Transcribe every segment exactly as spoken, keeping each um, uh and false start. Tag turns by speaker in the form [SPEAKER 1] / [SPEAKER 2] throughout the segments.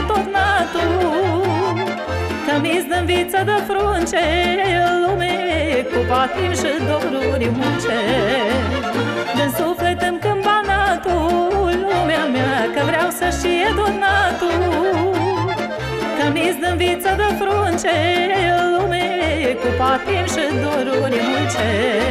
[SPEAKER 1] tornatul, că mi-s dă-n viță de frunce lume, cu patim și doruri munce. Din suflet îmi cânt banatul, lumea mea, că vreau să știe donatul, că mi-s dă-n viță de frunce lume, cu patim și doruri munce.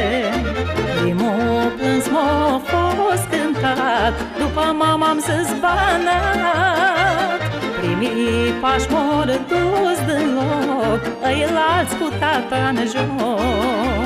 [SPEAKER 1] M-o plâns, m-o fost cântat, după mama-am zis banat. Primii pași m-or dus din loc, ăilalți cu tata-n joc.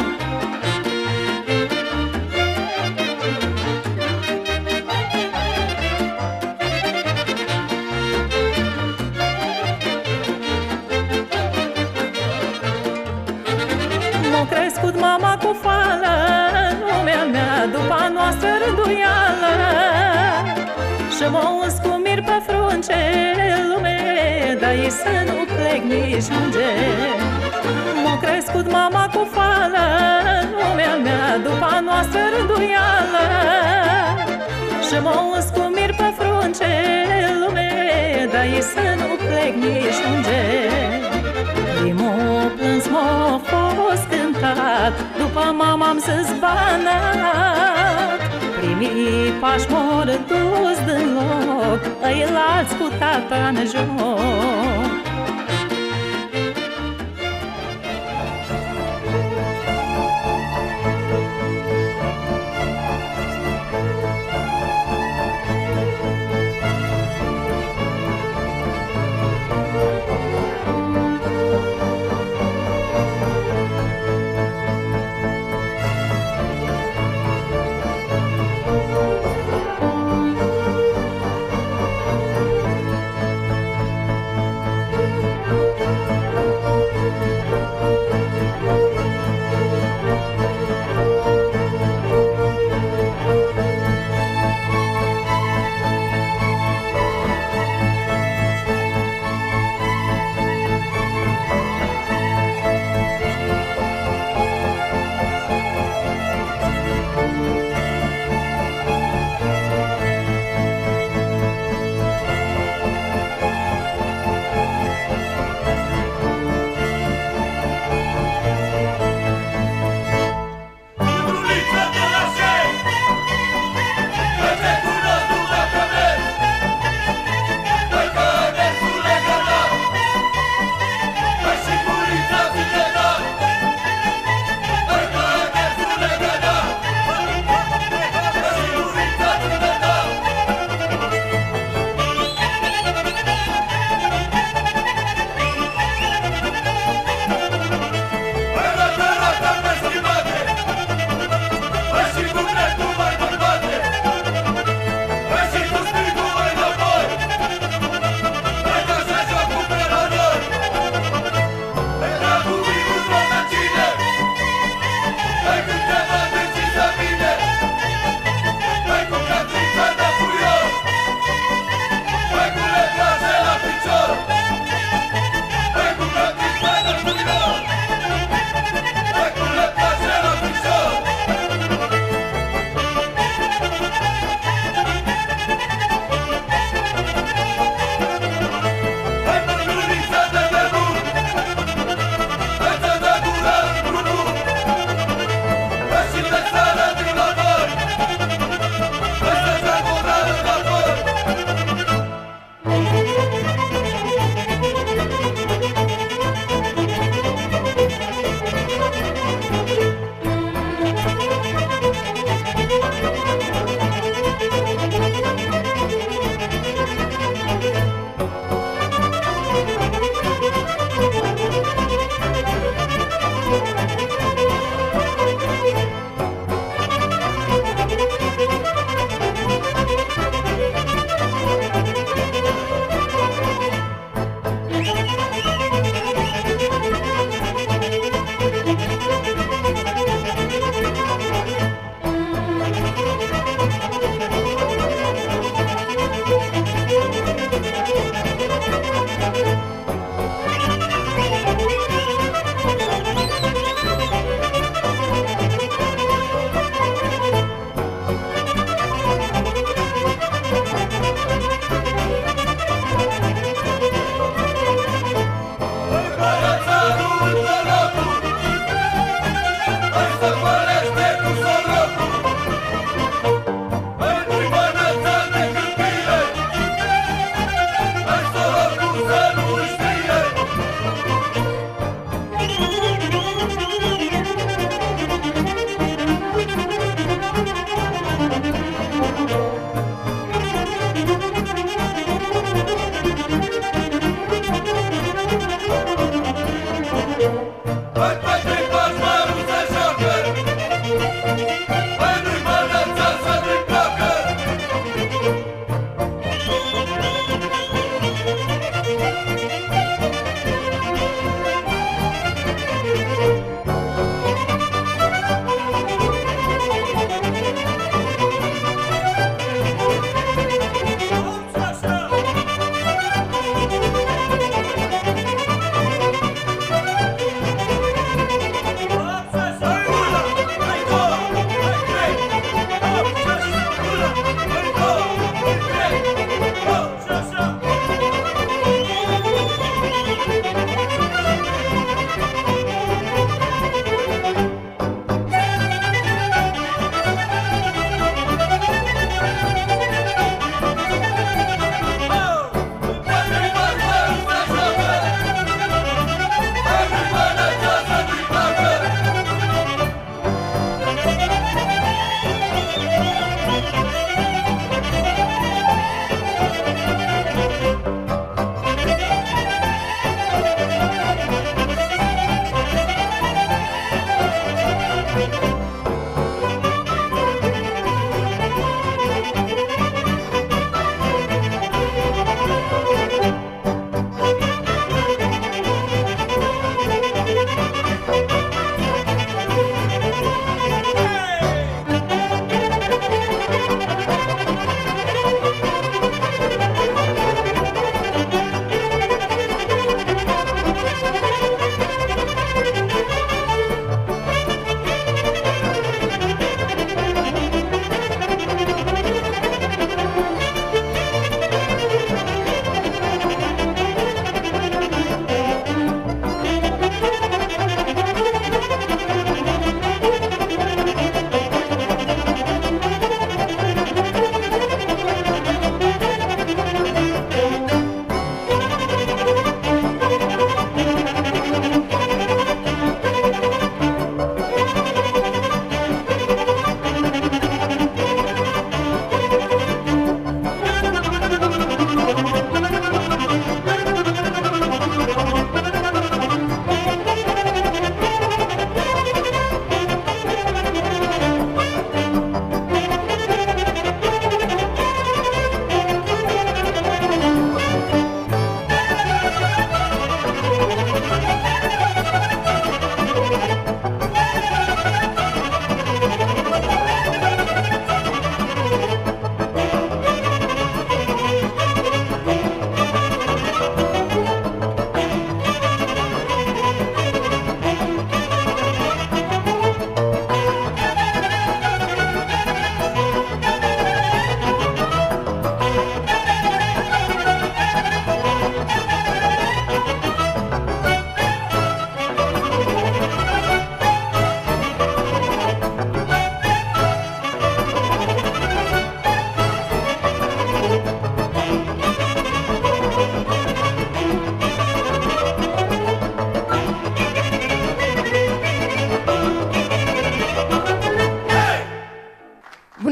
[SPEAKER 1] M-a crescut mama cu fală, lumea mea, după a noastră rânduială, și m-a uns cu mir pe frunce lume, dar ei să nu plec nici unde. M-a crescut mama cu fală, lumea mea, după a noastră rânduială, și m-a uns cu mir pe frunce lume, dar ei să nu plec nici unde. M-o plâns, m-o fost cântat, după mama-am zis banat. Primii pași m-or dus din loc, ăilalți cu tata-n joc.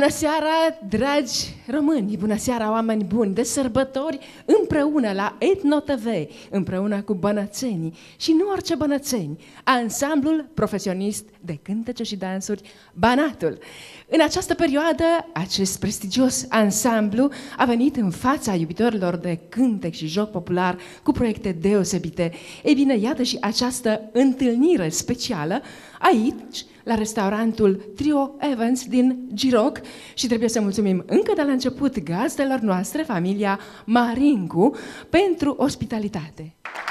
[SPEAKER 2] Bună seara, dragi români! Bună seara, oameni buni! De sărbători împreună la Etno T V, împreună cu bănățenii și nu orice bănățeni, ansamblul profesionist de cântece și dansuri Banatul. În această perioadă, acest prestigios ansamblu a venit în fața iubitorilor de cântec și joc popular cu proiecte deosebite. Ei bine, iată și această întâlnire specială aici, la restaurantul Trio Evans din Giroc, și trebuie să mulțumim încă de la început gazdelor noastre, familia Marincu, pentru ospitalitate.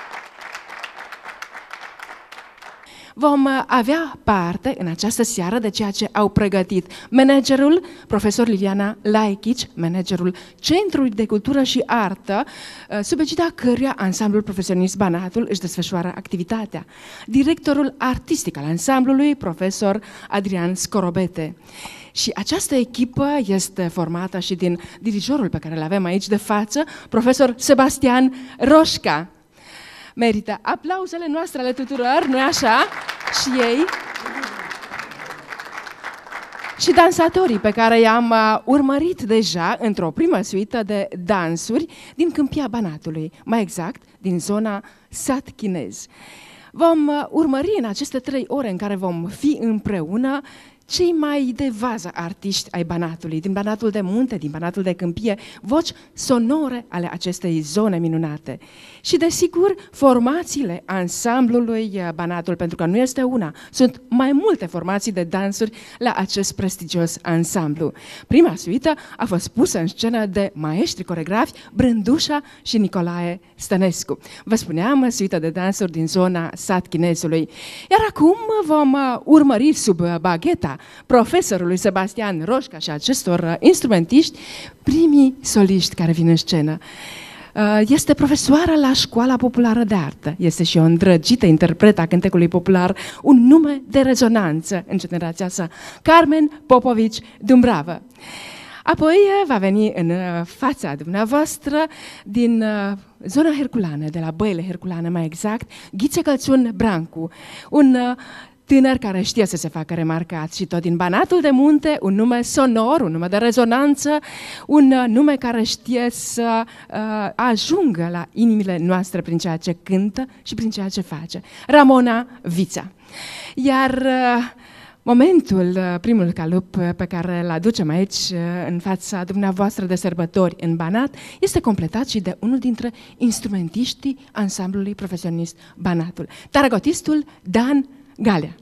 [SPEAKER 2] Vom avea parte în această seară de ceea ce au pregătit managerul, profesor Liliana Laichici, managerul Centrului de Cultură și Artă, sub egida căruia ansamblul profesionist Banatul își desfășoară activitatea. Directorul artistic al ansamblului, profesor Adrian Scorobete. Și această echipă este formată și din dirijorul pe care îl avem aici de față, profesor Sebastian Roșca. Merită aplauzele noastre ale tuturor, nu-i așa? Și ei. Și dansatorii pe care i-am uh, urmărit deja într-o primă suită de dansuri din Câmpia Banatului, mai exact din zona Sat Chinez. Vom uh, urmări în aceste trei ore în care vom fi împreună cei mai de vază artiști ai Banatului, din Banatul de Munte, din Banatul de Câmpie, voci sonore ale acestei zone minunate. Și desigur, formațiile ansamblului Banatul, pentru că nu este una, sunt mai multe formații de dansuri la acest prestigios ansamblu. Prima suită a fost pusă în scenă de maestri coregrafi Brândușa și Nicolae Stănescu. Vă spuneam, suită de dansuri din zona Sat Chinezului. Iar acum vom urmări sub bagheta profesorului Sebastian Roșca și acestor instrumentiști primii soliști care vin în scenă. Este profesoară la Școala Populară de Artă. Este și o îndrăgită interpretă a cântecului popular, un nume de rezonanță în generația sa, Carmen Popovici Dumbravă. Apoi va veni în fața dumneavoastră, din zona herculană, de la Băile Herculane mai exact, Ghițe Călțun Brancu, un tânăr care știe să se facă remarcat și tot din Banatul de Munte, un nume sonor, un nume de rezonanță, un nume care știe să uh, ajungă la inimile noastre prin ceea ce cântă și prin ceea ce face. Ramona Vița. Iar uh, momentul, uh, primul calup pe care îl aducem aici uh, în fața dumneavoastră de sărbători în Banat, este completat și de unul dintre instrumentiștii ansamblului profesionist Banatul, taragotistul Dan Galea.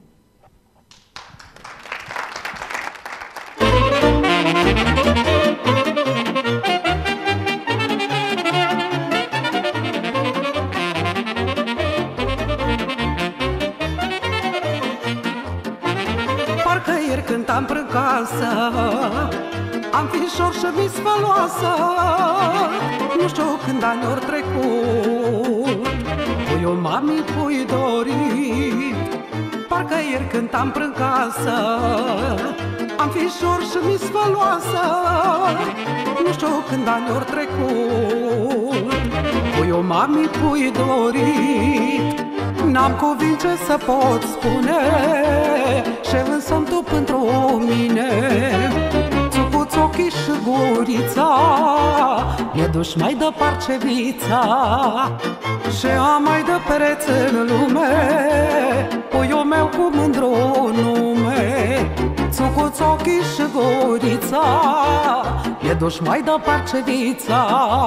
[SPEAKER 3] Parcă ieri cântam prin casă, am fișor și mi sfăloasă. Nu știu când ani ori trecut, pui o mami, pui dorit. Parcă ieri cântam prin casă, am fișor și mi sfăloasă. Nu știu când ani ori trecut, pui o mami, pui dorit. N-am cuvinte să pot spune și însă-mi tu pentru mine. Țucuți ochii și gurița, mi-e duși mai departe vița. Și am mai de pereți în lume, puiul meu cu mândru nume. Țucuți ochii și gurița, mi-e duși mai departe vița.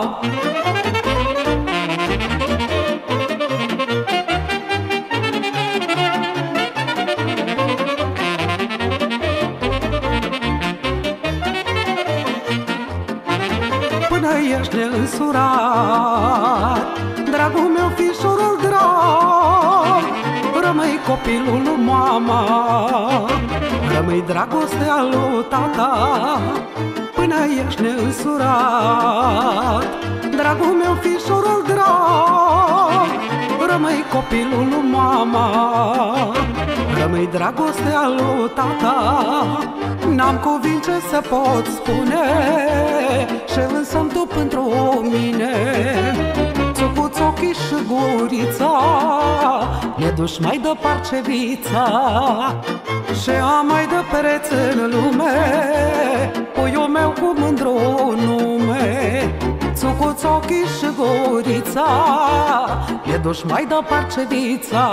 [SPEAKER 3] Ești neînsurat, dragul meu, fișorul drag. Rămâi copilul lui mama, rămâi dragostea lui tata. Până ești neînsurat, dragul meu, fișorul drag. Rămâi copilul lui mama, rămâi dragostea lui tata. N-am cuvinte să pot spune și însă-mi tu pentru mine. Țucuți ochii și gurița, mi-e duși duci mai departe vița și am mai de pereți în lume, puiul meu cu mândru nume, țucuț, ochii și gurița, e duci mai departe vița.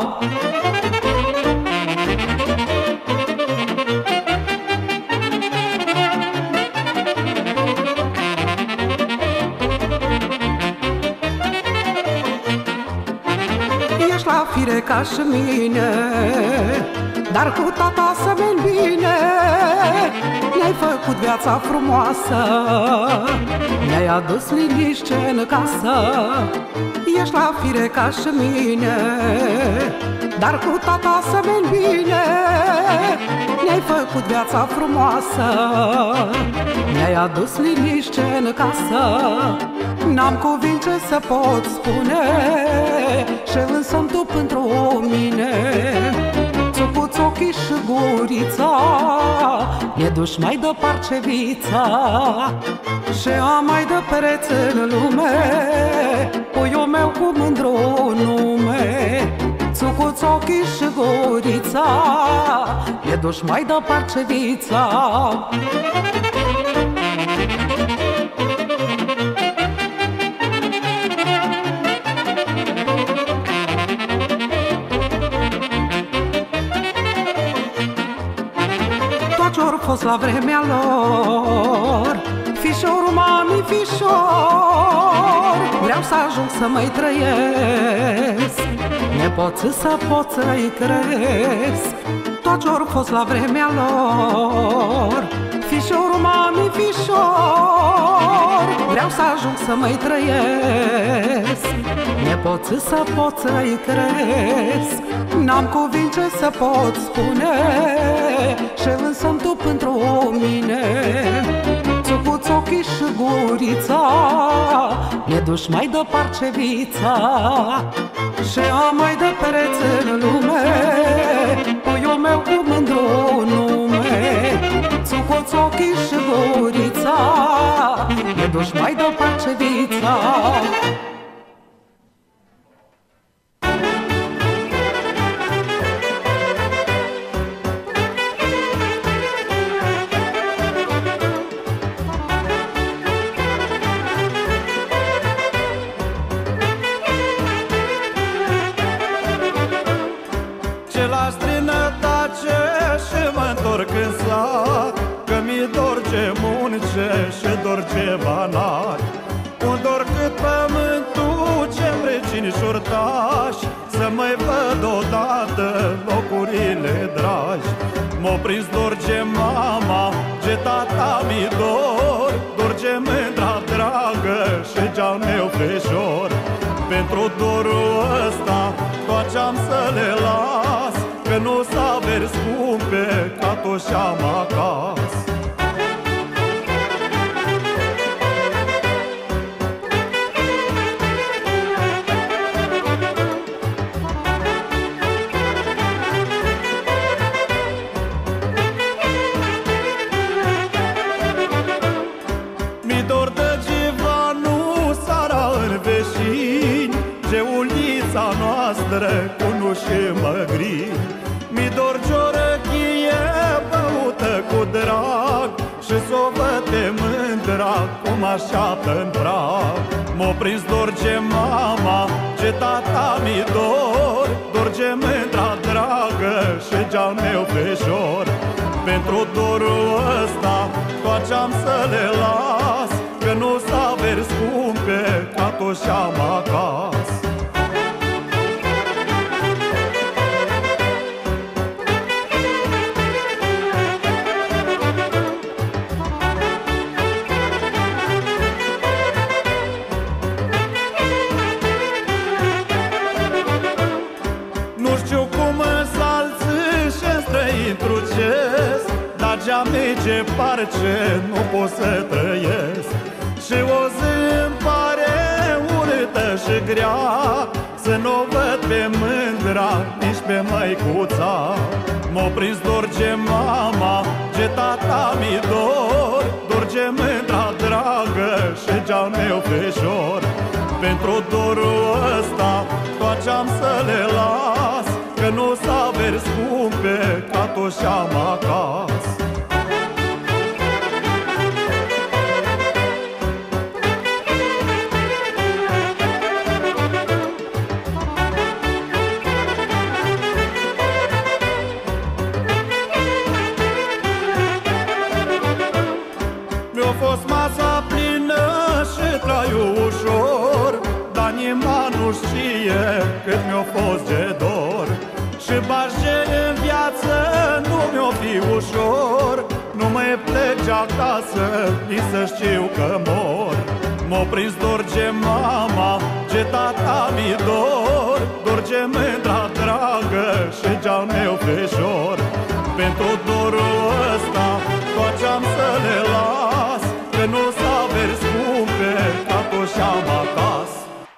[SPEAKER 3] Ești la fire ca și mine, dar cu tata să veni bine. Ne-ai făcut viața frumoasă, ne-ai adus liniște în casă. Ești la fire ca și mine, dar cu tata să veni bine. Ne-ai făcut viața frumoasă, ne-ai adus liniște în casă. N-am cuvinte să pot spune și însă tu pentru mine. Țucuț, ochii și gurița, ne duci mai departe vița și am mai de pereți în lume, puiul meu cu mândru nume. Țucuț, ochii și gurița, ne duci mai departe vița. Ce-or fost la vremea lor, fișorul, mami, fișor, vreau să ajung să mai trăiesc, nepoții să pot să-i cresc. Tot ce-or fost la vremea lor, fișorul, mami, fișor, vreau să ajung să mai trăiesc, nepoții să pot să-i cresc. N-am cuvinte să pot spune și însă tu pentru mine. Țucuț, ochii și gurița, ne duci mai departe vița și am mai de pereți în lume, puiul meu cu mândru nume. Țucuț, ochii și gurița, ne duci mai departe vița.
[SPEAKER 4] Și dor ce banat, un dor cât pământul, ce vrecini și urtași, să mai văd odată locurile dragi. M-o prins dor ce mama, ce tata mi dor, dor ce mândra dragă și cea meu feșor. Pentru dorul ăsta toate am să le las, că nu s-a averi scumpe ca tot și-am acasă. Cu nu și măgri, mi dor ce-o răchie băută cu drag și s-o văd pe mândra cum așteaptă-n prag. M-o prins dor ce mama, ce tata mi dor, dor ce mândra dragă și cea meu feșor. Pentru dorul ăsta toate am să le las, că nu s-a averi scumpe ca tot și-am acasă. Ce parce nu pot să trăiesc și o zi îmi pare urâtă și grea, să nu o văd pe mândra, nici pe măicuța. M-o prins dor ce mama, ce tata mi dor, dor ce mândra dragă și cea meu feșor. Pentru dorul ăsta toate am să le las, toți am acasă. Mi-a fost masa plină și traiul ușor, dar nimeni nu știe cât mi-a fost de dor. Și barge în viață nu mi-o fi ușor, nu mai pleci acasă, nici să știu că mor. M-a prins dor ce mama, ce tata mi dor, dor ce mândra dragă și geam meu feșor. Pentru dorul ăsta toate am să le las, că nu s-a vers scumpe, ca toți am acasă.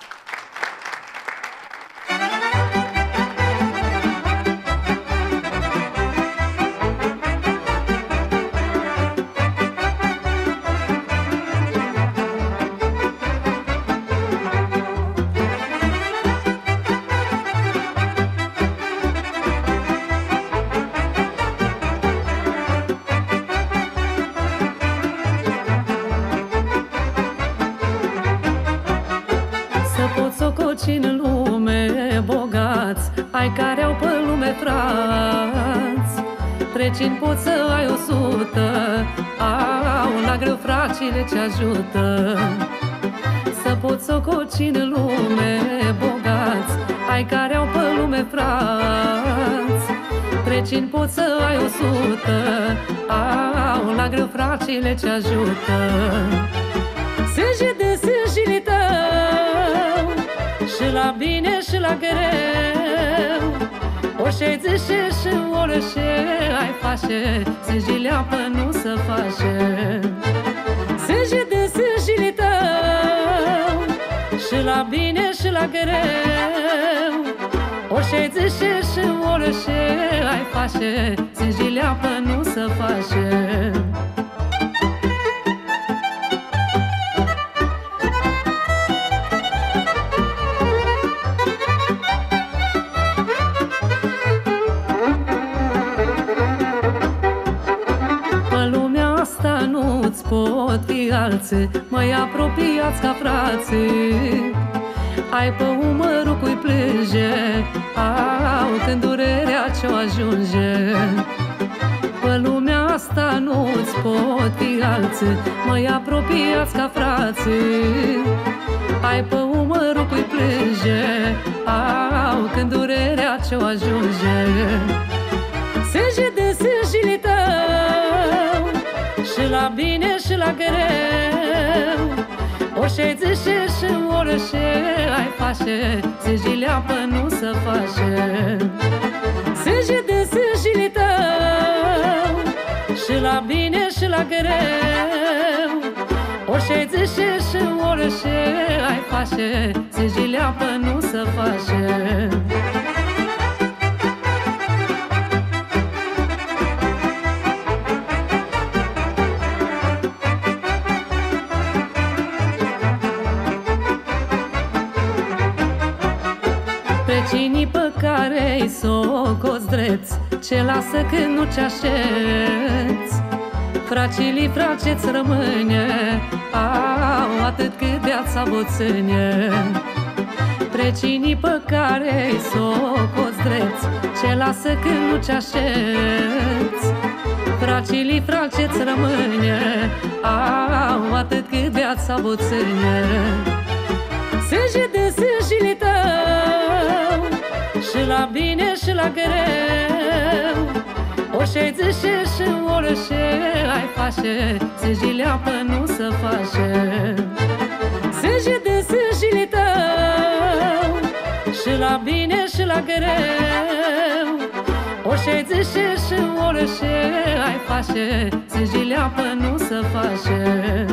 [SPEAKER 1] În lume bogați, ai care au pe lume frați, trecini poți să ai o sută, au la greu fracile ce ajută. Să poți sococi în lume bogați, ai care au pe lume frați, trecini poți să ai o sută, au la greu fracile ce ajută. Sânge de sângele tău, și la bine și la greu, o șeițește și orice ai face, sângele apă nu se face. Sânge de sângele tău, și la bine și la greu, o șeițește și orice ai face, sângele apă nu se face. Nu-ți pot fi alții mai apropiați ca frații. Ai pe umărul cui plânge, au când durerea ce-o ajunge. Pe lumea asta nu-ți pot fi alții mai apropiați ca frații. Ai pe umărul cui plânge, au când durerea ce-o ajunge. Sânge de sângele tău, și la bine și la greu, o șeițește și orice ai face, sângele apă nu se face. Sânge de sângele tău, și la bine și la greu, o șeițește și orice ai face, sângele apă nu se face. Vecinii pe care-i socoți drepți, ce lasă când nu ce aștepți. Fracilii fraceți rămâne, au atât cât viața boțâne. Vecinii pe care-i socoți drepți, ce lasă când nu ce aștepți. Fracilii fraceți rămâne, au atât cât viața boțâne. Sânge de sângele tău, și la bine și la greu, o șeițește și orice ai face, sângele apă nu se face. Sânge de sângele tău, și la bine și la greu, o șeițește și orice ai face, sângele apă nu se face.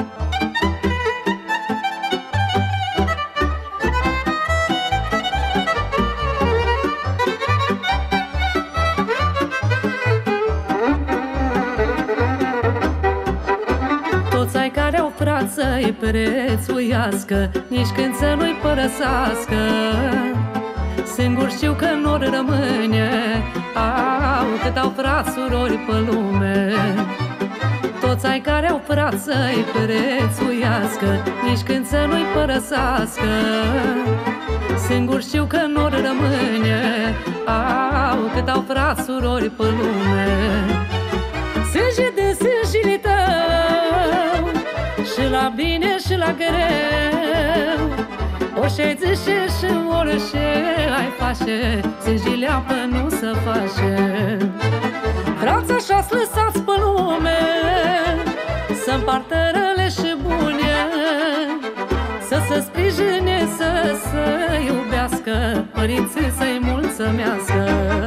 [SPEAKER 1] Să-i prețuiască, nici când să nu-i părăsească. Singur știu că n-or rămâne, Au, cât au frați, surori pe lume, toți ai care au frați să-i prețuiască, nici când să nu-i părăsească. Singur știu că nu-r rămâne. Au, cât au frați, surori pe lume, sânge de sângele tău, și la bine și la greu. Orice zice și orice ai face, sângele apă nu se face. Frați așa-s lăsați pe lume, să împartă rele și bune, să se sprijine, să se iubească, părinții să-i mulțămească.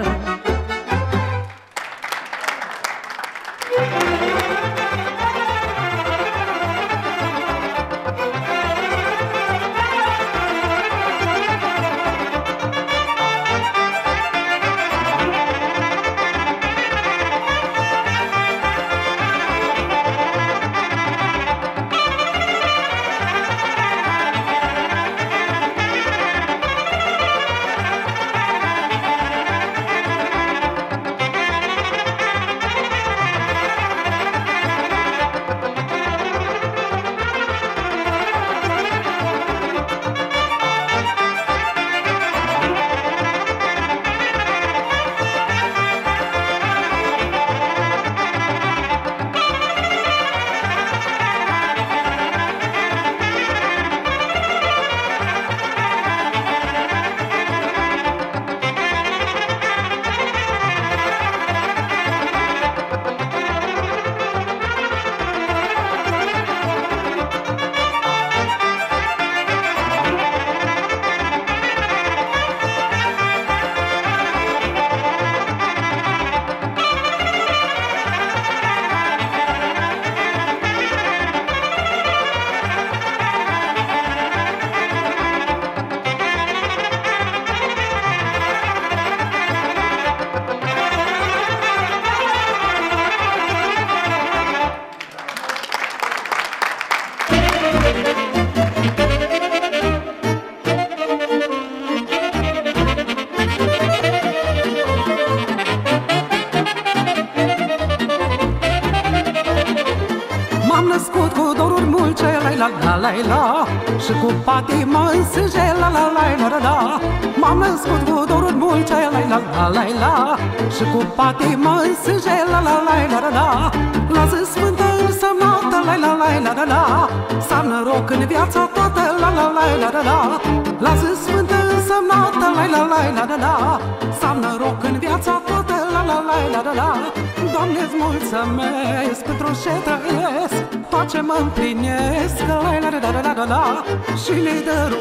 [SPEAKER 3] Și cu patima în sânge, la la la la la la. M-am născut cu doruri multe, la la la la la. Și cu patima în sânge, la la la la la la. La zi sfântă însemnată, la la la la la la. Să am noroc în viața toată, la la la la la la. La zi sfântă însemnată, la la la la la la. Să am noroc în viața toată, la la la la la la. Doamne-ți mulțumesc pentru ce trăiesc, tot ce mă împlinesc, la la la la la la. Și le-ai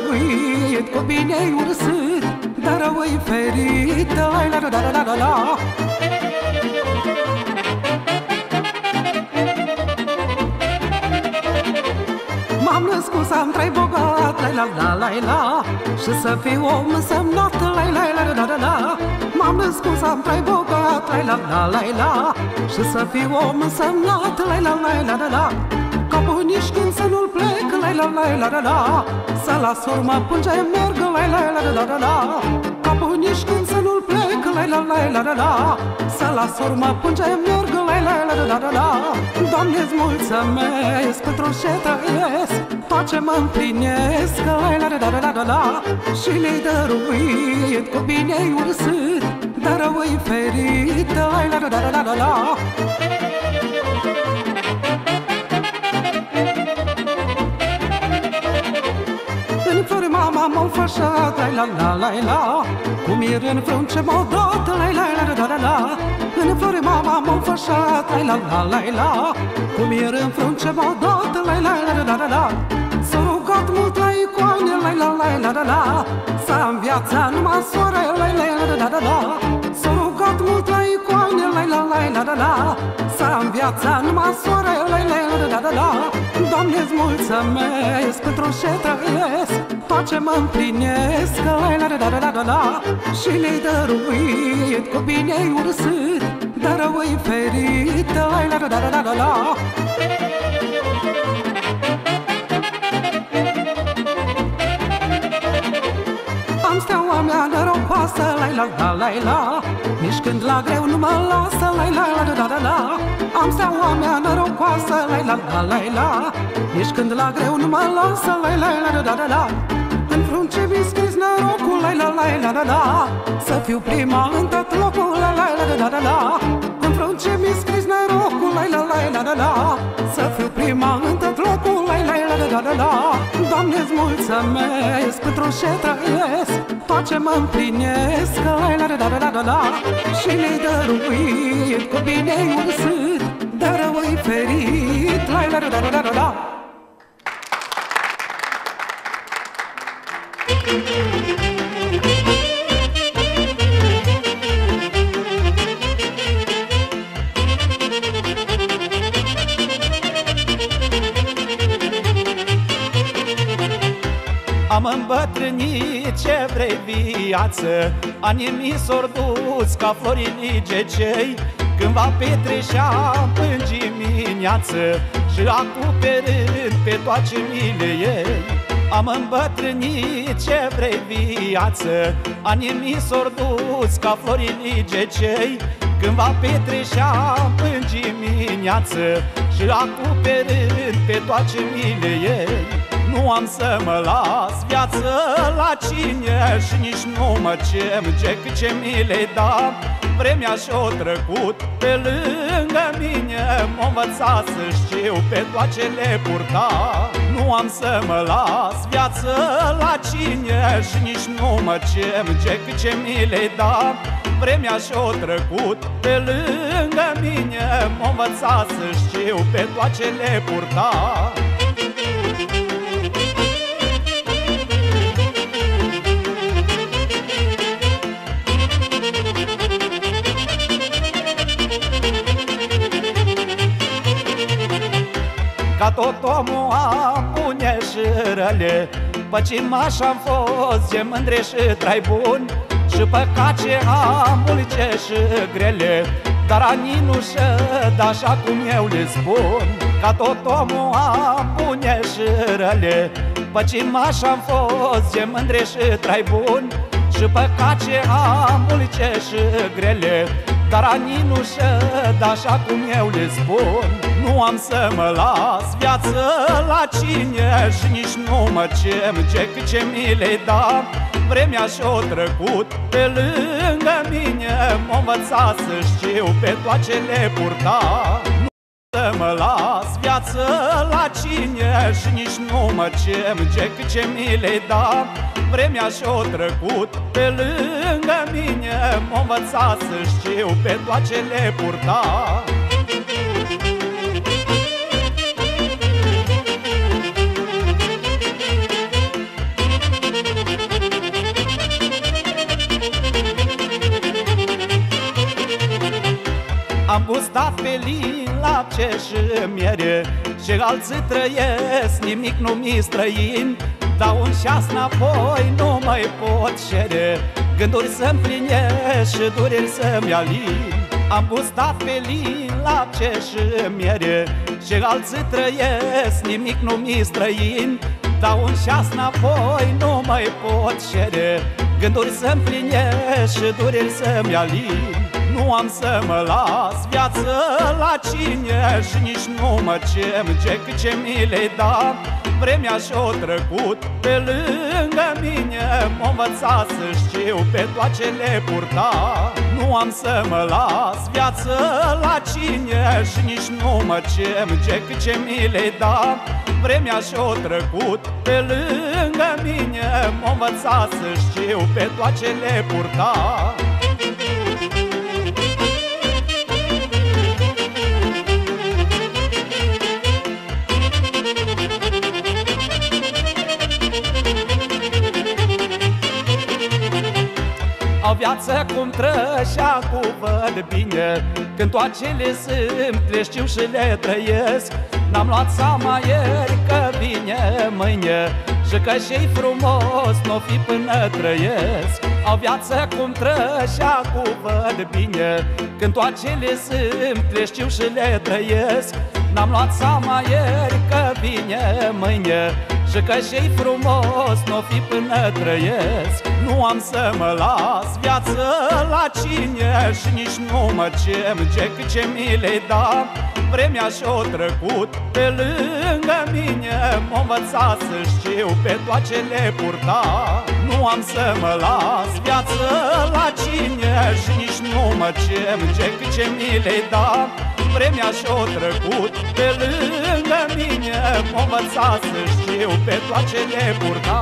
[SPEAKER 3] dăruit cu bine-i ursât, dar rău-i ferit, la la la la la la la. M-am născut să-mi trai bogat, la la la la la. Și să fiu om însemnat, la la la la la la. M-am născut să-mi trai bogat, la la la la la. Și să fiu om însemnat, la la la la la la. Capul nici când să nu-l plec, la la la la la la. Să las urma până ce merg, la la la la la la. Capul nici când să nu-l plec, la la la la la la. Să las urma până ce merg, la la la la la la. Doamne-ți mulțumesc pentru ce trăiesc, tot ce mă împlinesc, la la la la la la. Și le-ai dăruit cu bine-i ursât, dar rău-i ferit, la la la la la la. În flori mama m-a înfășat, la la la la la. Cu mir în frunce m-a dat, la la la la la la. În flori mama m-a înfășat, la la la la la. Cu mir în frunce m-a dat, la la la la la la. S-a rugat mult la icoane, la la la la la la. Să am viața numai soare, la la la la la la. S-a rugat mult la icoane, la la la la la la. Să am viața numai soare, la la la la la la. Doamne-ți mulțumesc pentru ce trăiesc, tot ce mă împlinesc, la la la la la la. Și le-ai dăruit cu bine-i ursât, dar rău-i ferit, la la la la la la. Am steaua mea nărocoasă, la la la la la. nici când la greu nu mă lasă, la la la la la la. Am steaua mea norocoasă, la la la la la. Nici când la greu nu mă lasă, la la la la la la. În frunce mi-i scris norocul, la la la la la la. Să fiu prima în tot locul, la la la la la la. În frunce mi-i scris norocul, la la la la la la. Să fiu prima în tot locul, la la la la la la. Doamne-ți mulțumesc pentru ce trăiesc, tot ce mă împlinesc, la la la la la la. Și le-ai dăruit cu bine ursât, de rău-i ferit, la la la la la la.
[SPEAKER 4] Am îmbătrânit, ce vrei viață, anii mi s-or dus ca florii ligecei. Cândva petreșeam în dimineață și acoperând pe toate mile ei. Am îmbătrânit, ce vrei viață, anii mi s-or dus ca florii ligecei. Cândva petreșeam în dimineață și acoperând pe toate mile ei. Nu am să mă las viață la cine și nici nu mă cem ce ce mi le-ai dat. Vremea și-o trecut pe lângă mine, m-a învățat să știu pe toate le purta. Nu am să mă las viață la cine și nici nu mă cem ce ce mi le-ai dat. Vremea și-o trecut pe lângă mine, m-a învățat să știu pe toate le purta. Ca tot omul am bune și răle, păcimaș am fost, ce mândre și trai bun, și păcace am multe și grele, dar anii nu șed așa cum eu le spun. Ca tot omul am bune și răle, păcimaș am fost, ce mândre și trai bun, și păcace am multe și grele, dar anii nu șed așa cum eu le spun. Nu am să mă las viață la cine și nici nu mă cem ce ce mi le-ai dat. Vremea și-o trecut pe lângă mine, m-a învățat să știu pe toate le purta. Nu să mă las viață la cine și nici nu mă cem ce ce mi le-ai dat. Vremea și-o trecut pe lângă mine, m-a învățat să știu pe toate le purta. Am gustat pe lin, lapte și miere, și alții trăiesc, nimic nu mi străin. Dau un șas înapoi, nu mai pot șere, gânduri să-mi plinesc și dureri să-mi alin. Am gustat pe lin, lapte și miere, și alții trăiesc, nimic nu mi străin. Dau un șas înapoi, nu mai pot șere, gânduri să-mi plinesc și dureri să-mi alin. Nu am să mă las viață la cine și nici nu mă cem ce ce mi le-ai dat. Vremea și-o trecut pe lângă mine, m-a învățat să știu pe toate le purta. Nu am să mă las viață la cine și nici nu mă cem ce ce mi le-ai dat. Vremea și-o trecut pe lângă mine, m-a învățat să știu pe toate le purta. O viață cum trășea cu văd bine, când toate le simple știu și le trăiesc. N-am luat seama ieri că vine mâine și că și-i frumos n-o fi până trăiesc. O viață cum trășea cu văd bine, când toate le simple știu și le trăiesc. N-am luat seama ieri că vine mâine Și că și-i frumos n-o fi până trăiesc. Nu am să mă las viață la cine și nici nu mă cem ce cât ce mi le-ai dat. Vremea și-o trecut pe lângă mine, m-a învățat să știu pe toate ce le purta. Nu am să mă las viață la cine și nici nu mă cem ce cât ce mi le-ai dat. Vremea și-o trecut pe lângă mine, m-a învățat să știu pe toate ce le purta.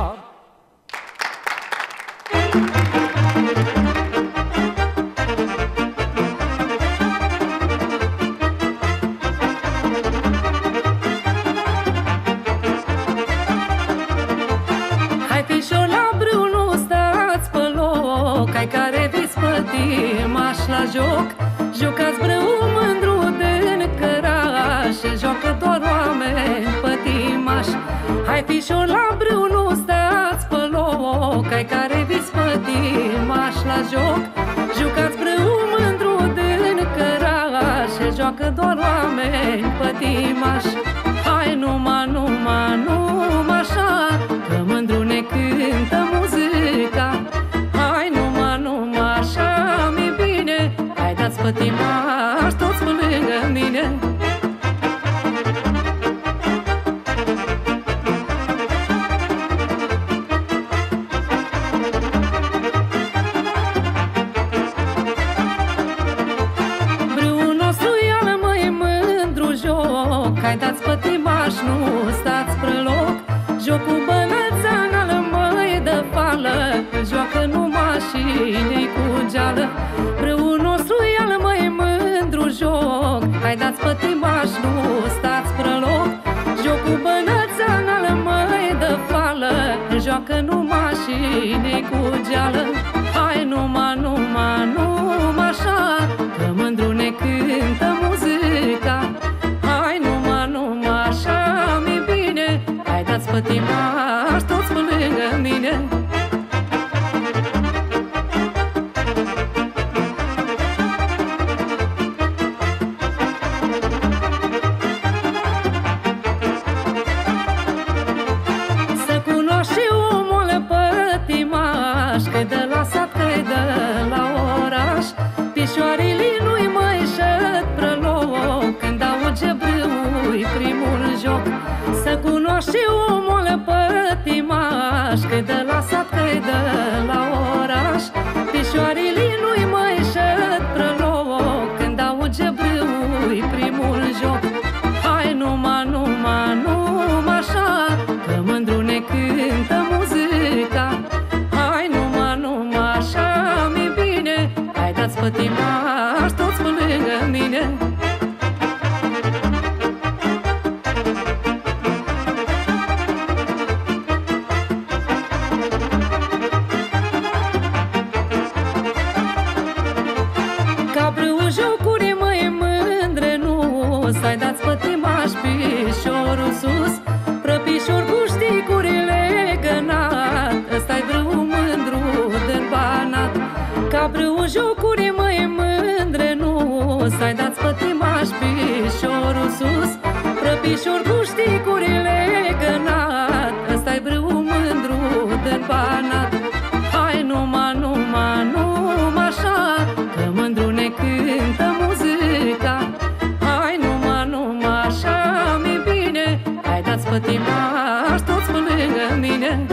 [SPEAKER 1] Hai fișor la brâu, nu stați pe loc, hai care vi-ți pătimaș la joc. Jucați brâu mândru din căraș, joacă doar oameni pătimaș. Hai fișor la brâu, nu stați pe loc, hai care vi-ți pătimaș la joc. Jucați brâu mândru din căraș, joacă doar oameni pătimaș. Hai numai, numai, numai așa, că mândru ne cântă muzica. Hai numai, numai așa, mi bine, hai dați pătimaș toți pe lângă mine. Brâul nostru ia-l măi mândru joc, hai dați pătimaș, nu stați preloc. Jocul bănățan al măi de fală, joacă numai și cu geală. Brâul nostru ia-l măi mândru joc, hai dați pătimaș, nu stați preloc. Jocul bănățan al măi de fală, joacă numai și cu geală. Hai numai, numai, numai așa, că mândru ne cântă muzica. Hai numai, numai așa, mi bine, hai dați pătimaș toți pe lângă mine. Să cunoști și omul pătimaș, că-i de la sat, că-i de la oraș. Pișoarele nu-i mai șed preloc, când auge brâul-i primul joc. Să cunoști și omul pătimaș, că-i de la sat, că-i de la oraș. Pișoarele nu-i mai șed preloc, când auge brâul-i primul joc. Hai numai, numai, numai așa, că mândru ne cântă muzica. Hai numai, numai așa, mi bine, hai dați pătimaș toți pe lângă mine. Ca brâul jocuri măi mândre nu, să-i dați pătimaș pișorul sus. Prăpișor cu șticurile gănat, ăsta-i brâul mândru din Banat. Ca brâul jocuri măi mândre nu, să-i dați pătimaș pișorul sus. Prăpișor cu șticurile gănat, ăsta-i brâul mândru din Banat. Hai numai, numai, numai așa, că mândru ne cântă muzica. Hai numai, numai așa, mi bine, hai dați pătimaș toți pe lângă mine.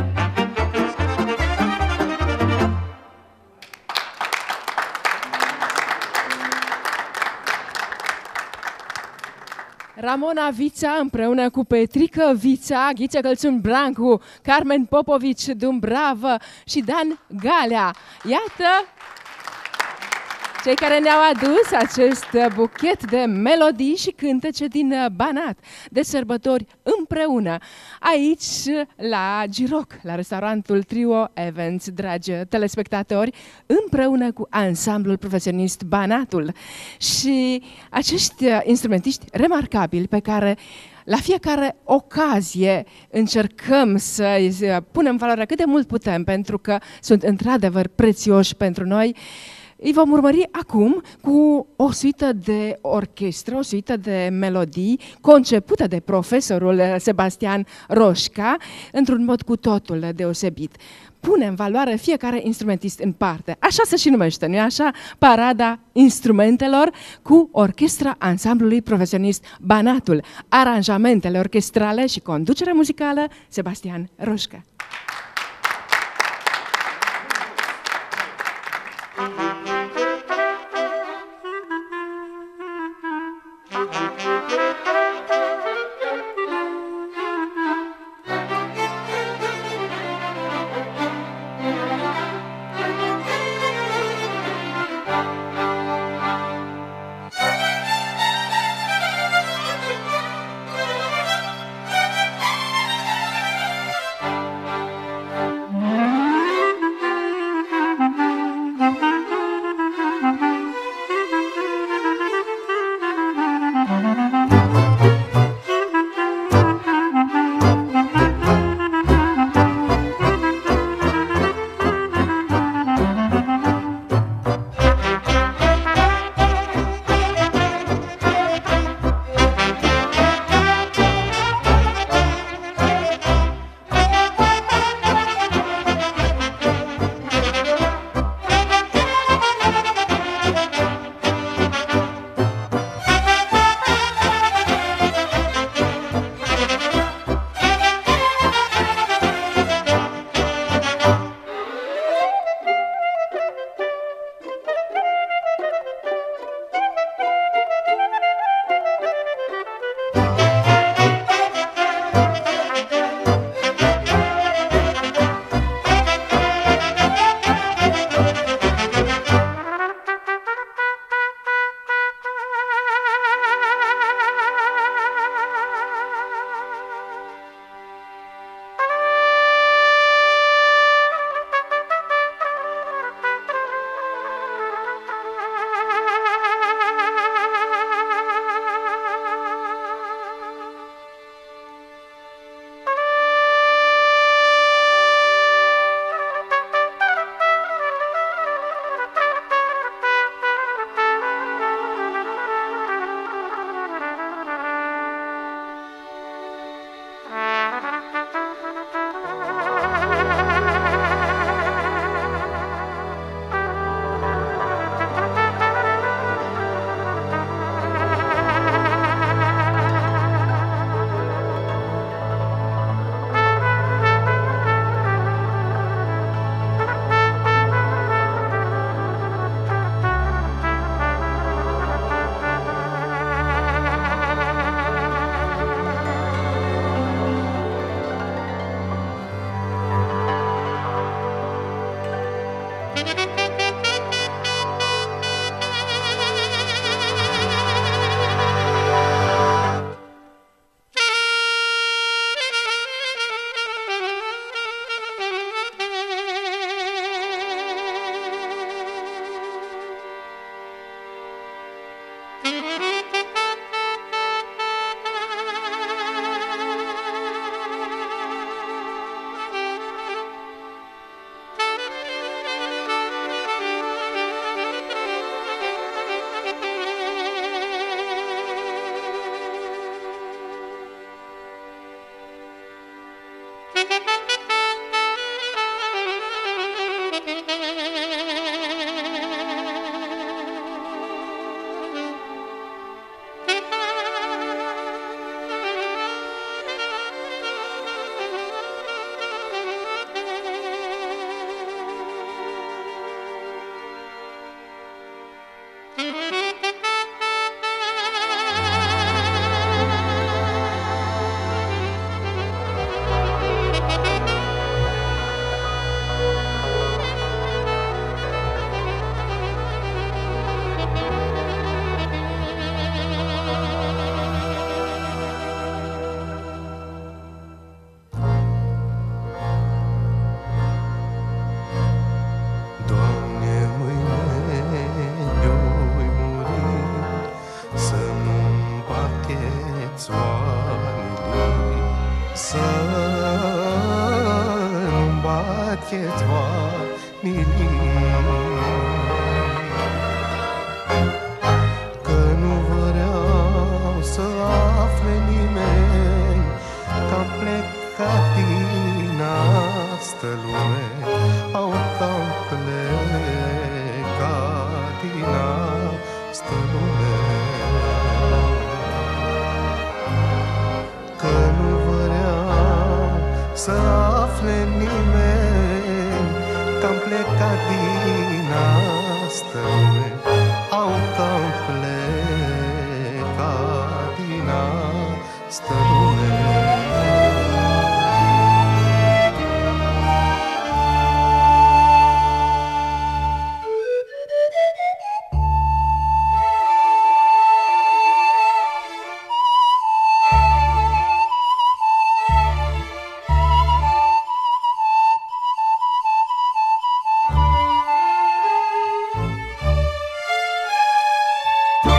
[SPEAKER 2] Ramona Vița împreună cu Petrică Vița, Ghiță Călțun Brancu, Carmen Popovici Dumbravă și Dan Galea. Iată cei care ne-au adus acest buchet de melodii și cântece din Banat, de sărbători împreună, aici la Giroc, la restaurantul Trio Events, dragi telespectatori, împreună cu ansamblul profesionist Banatul. Și acești instrumentiști remarcabili pe care la fiecare ocazie încercăm să punem în valoare cât de mult putem, pentru că sunt într-adevăr prețioși pentru noi. Îi vom urmări acum cu o suită de orchestră, o suită de melodii concepută de profesorul Sebastian Roșca într-un mod cu totul deosebit. Pune în valoare fiecare instrumentist în parte. Așa se și numește, nu-i așa? Parada instrumentelor cu orchestra ansamblului profesionist Banatul. Aranjamentele orchestrale și conducerea muzicală Sebastian Roșca.
[SPEAKER 5] Să nu-mi bat viețoanele. plecat din astă lume, au cam plecat din astă lume. Că nu vreau să afle nimeni că-am plecat din astă lume, au cam plecat din astă lume.
[SPEAKER 6] Thank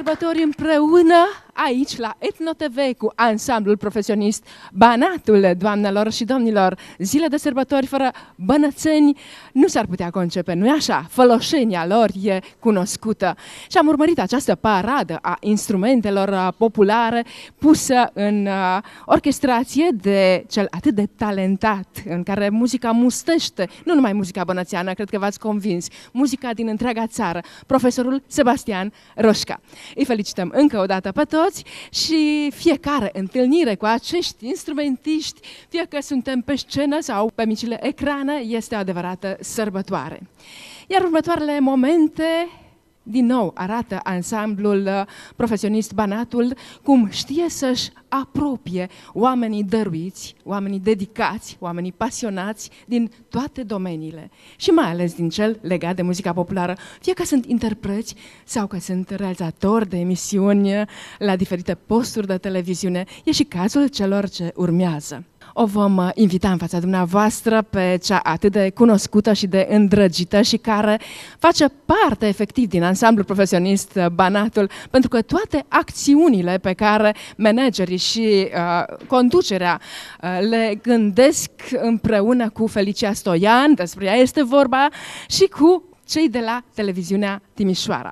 [SPEAKER 2] sărbători împreună aici la Etno T V cu ansamblul profesionist Banatul. Doamnelor și domnilor, zile de sărbători fără bănățeni nu s-ar putea concepe, nu-i așa? Făloșenia lor e cunoscută. Și am urmărit această paradă a instrumentelor populare pusă în orchestrație de cel atât de talentat, în care muzica mustește, nu numai muzica bănățeană, cred că v-ați convins, muzica din întreaga țară, profesorul Sebastian Roșca. Îi felicităm încă o dată pe toți și fiecare întâlnire cu acești instrumentiști, fie că suntem pe scenă sau pe micile ecrane, este o adevărată sărbătoare. Iar următoarele momente din nou arată ansamblul profesionist Banatul cum știe să-și apropie oamenii dăruiți, oamenii dedicați, oamenii pasionați din toate domeniile și mai ales din cel legat de muzica populară, fie că sunt interpreți sau că sunt realizatori de emisiuni la diferite posturi de televiziune. E și cazul celor ce urmează. O vom invita în fața dumneavoastră pe cea atât de cunoscută și de îndrăgită și care face parte efectiv din ansamblul profesionist Banatul, pentru că toate acțiunile pe care managerii și uh, conducerea uh, le gândesc împreună cu Felicia Stoian, despre ea este vorba, și cu cei de la televiziunea Timișoara.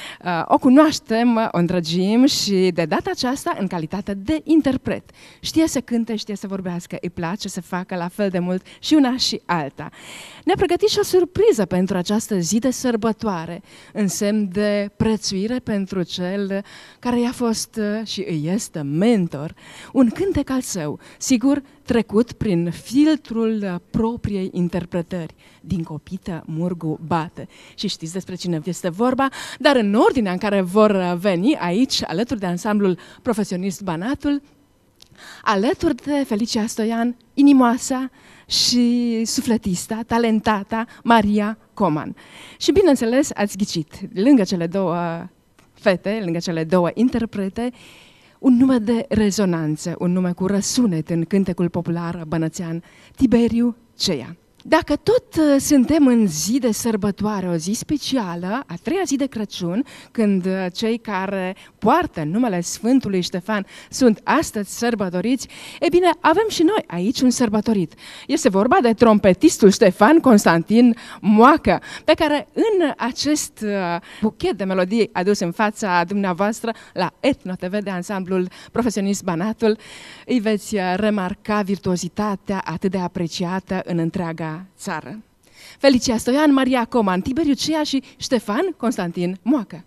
[SPEAKER 2] O cunoaștem, o îndrăgim și de data aceasta în calitate de interpret. Știe să cânte, știe să vorbească, îi place să facă la fel de mult și una și alta. Ne-a pregătit și o surpriză pentru această zi de sărbătoare, în semn de prețuire pentru cel care i-a fost și îi este mentor. Un cântec al său, sigur, trecut prin filtrul propriei interpretări. Din copită, murgu bate. Și știți despre cine este vorba, dar în ordinea în care vor veni aici, alături de ansamblul profesionist Banatul, alături de Felicia Stoian, inimoasa și sufletista, talentata Maria Coman. Și bineînțeles, ați ghicit, lângă cele două fete, lângă cele două interprete, un nume de rezonanță, un nume cu răsunet în cântecul popular bănățean, Tiberiu Ceea. Dacă tot uh, suntem în zi de sărbătoare, o zi specială, a treia zi de Crăciun, când uh, cei care poartă numele Sfântului Ștefan sunt astăzi sărbătoriți, e bine, avem și noi aici un sărbătorit. Este vorba de trompetistul Ștefan Constantin Moacă, pe care în acest uh, buchet de melodii adus în fața dumneavoastră la Etno T V de ansamblul profesionist Banatul, îi veți uh, remarca virtuozitatea atât de apreciată în întreaga țară. Felicia Stoian, Maria Coman, Tiberiu Ceea și Ștefan Constantin Moacă.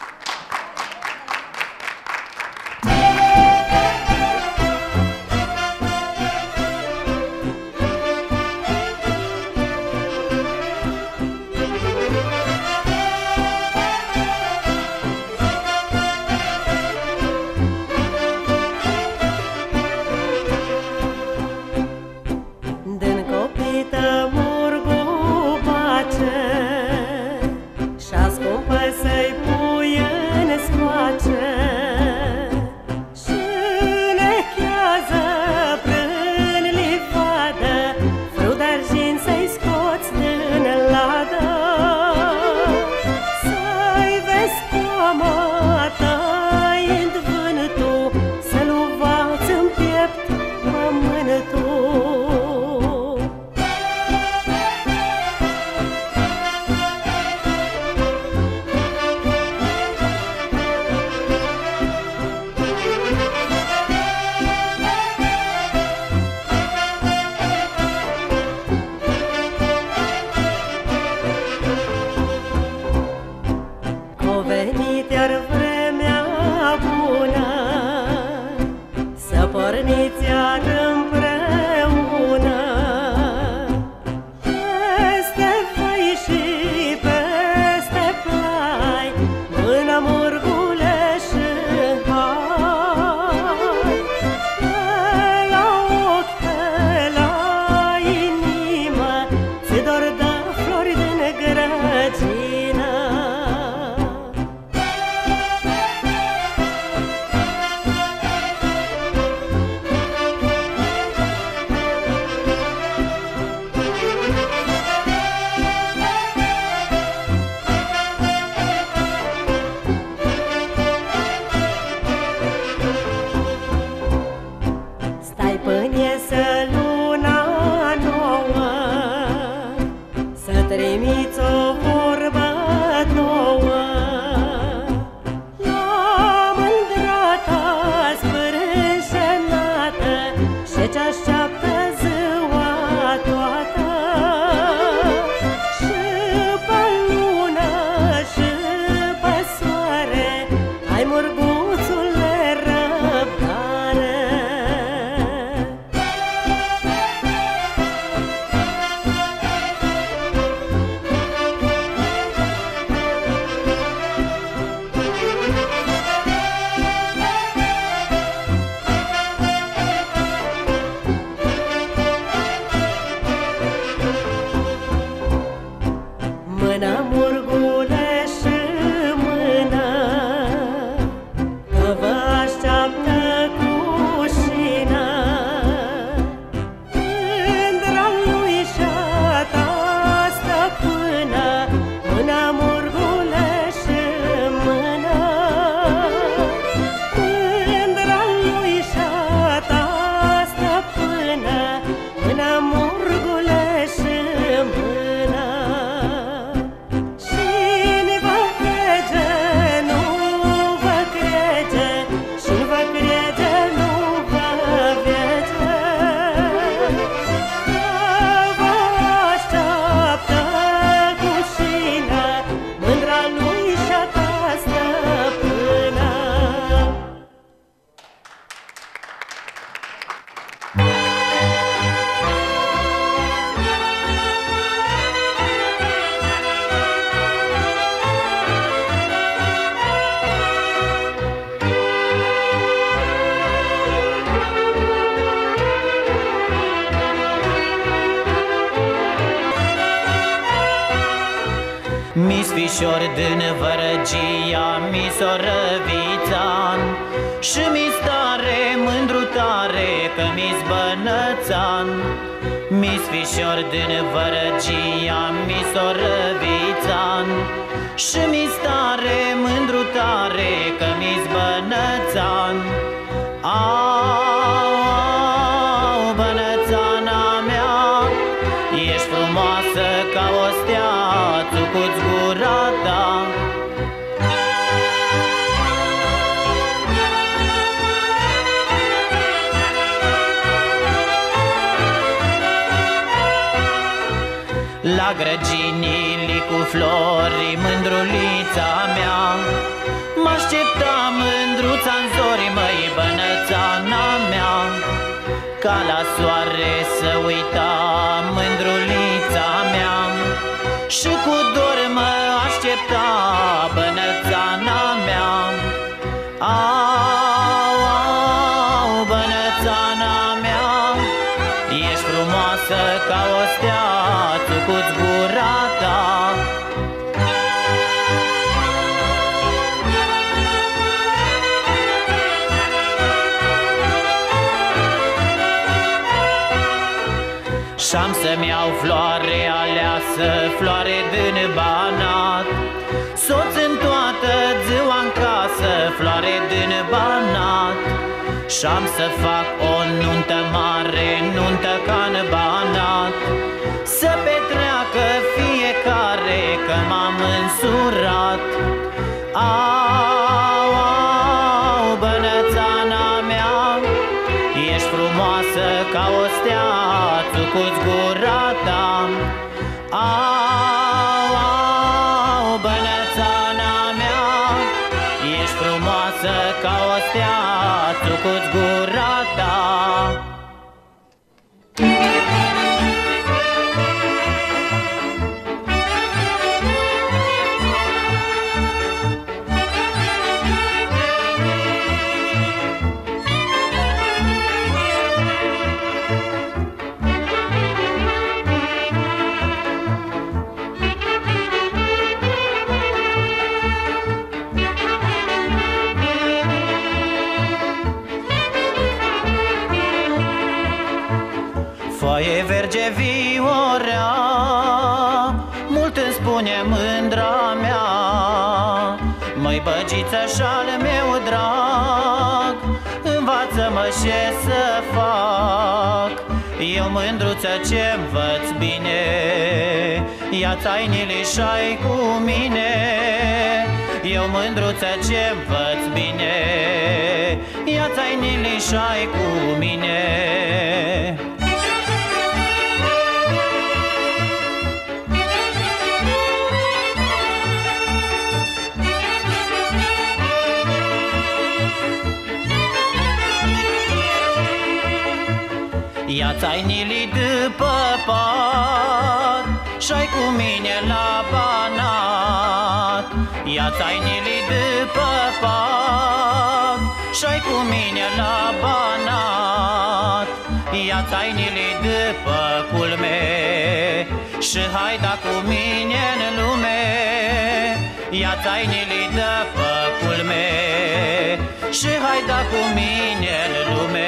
[SPEAKER 6] Să-i pui în scoace
[SPEAKER 7] Misfișor din Vărăgia, misorăvițan, și mi stare mândru tare că mi-s bănățan. Misfișor din Vărăgia, misorăvițan, și mi stare mândru tare că mi-s bănățan. Au, bănățana mea, ești frumoasă ca o stea, țucuți gura ta. La grăginii cu flori, mândrulița mea, m-aștepta mândruța-n zori, măi, bănățana mea. Ca la soare să uita mândrulița mea, și cu dor mă aștepta bănățana mea. Au, au, bănățana mea, ești frumoasă ca o stea, țucuți gura ta. Și-am să-mi iau floare aleasă, floare din Banat, soț în toată ziua-n casă, floare din Banat. Și-am să fac o nuntă mare, nuntă ca-n Banat, să petreacă fiecare că m-am însurat. Au, au, bănățana mea, ești frumoasă ca o stea, țucuți gura ta. Au, au, bănățana mea, ești frumoasă ca o stea, țucuți gura ta. Foaie verge viorea, mult îmi spune mândra mea. Măi, băgiță și-al meu drag, învață-mă ce să fac. Eu, mândruță, ce-nvăț bine, ia-ți hainile și-ai cu mine. Eu, mândruță, ce-nvăț bine, ia-ți hainile și-ai cu mine. Ia-ți hainile după pat, și-ai cu mine la Banat. Ia-ți hainile după pat, și-ai cu mine la Banat. Ia-ți hainile după culme, și hai da cu mine în lume. Ia-ți hainile după culme, și hai da cu mine în lume.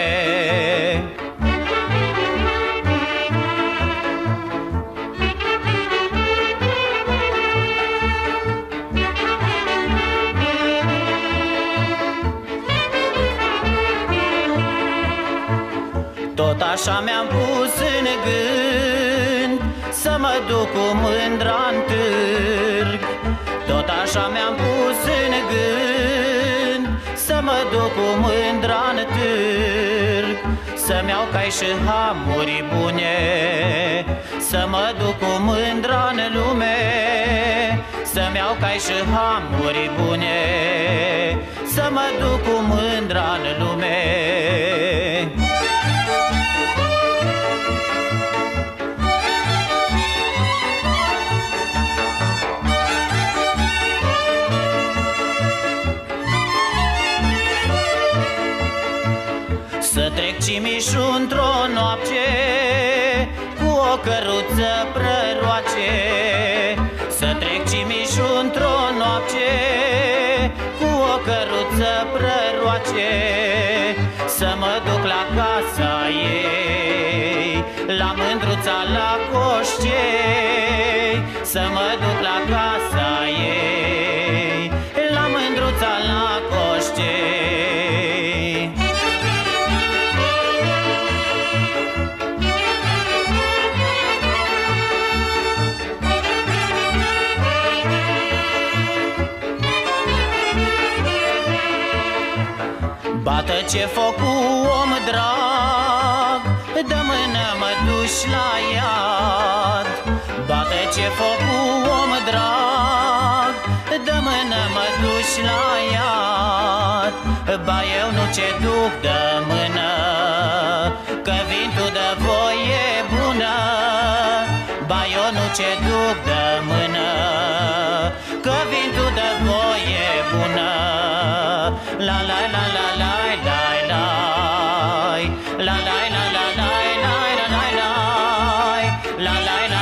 [SPEAKER 7] Tot așa mi-am pus în gând să mă duc cu mândra-n târg. Tot așa mi-am pus în gând să mă duc cu mândra-n târg. Să-mi iau cai și hamuri bune, să mă duc cu mândra-n lume. Să-mi iau cai și hamuri bune, să mă duc cu mândra-n lume. Să trec Cimișul într-o noapte cu o căruță prăroace. Să trec Cimișul să mă duc la casa ei, la mândruța la Coșcei. Bată ce foc cu om drag, dă mână mă duci la iad. Bată ce foc cu om drag, dă mână mă duci la iad. Ba eu nu ce duc de mână, că vin tu de voie bună. Ba eu nu ce duc de mână, că vin tu de voie bună. La la la la la la la la la la la la la la la la la la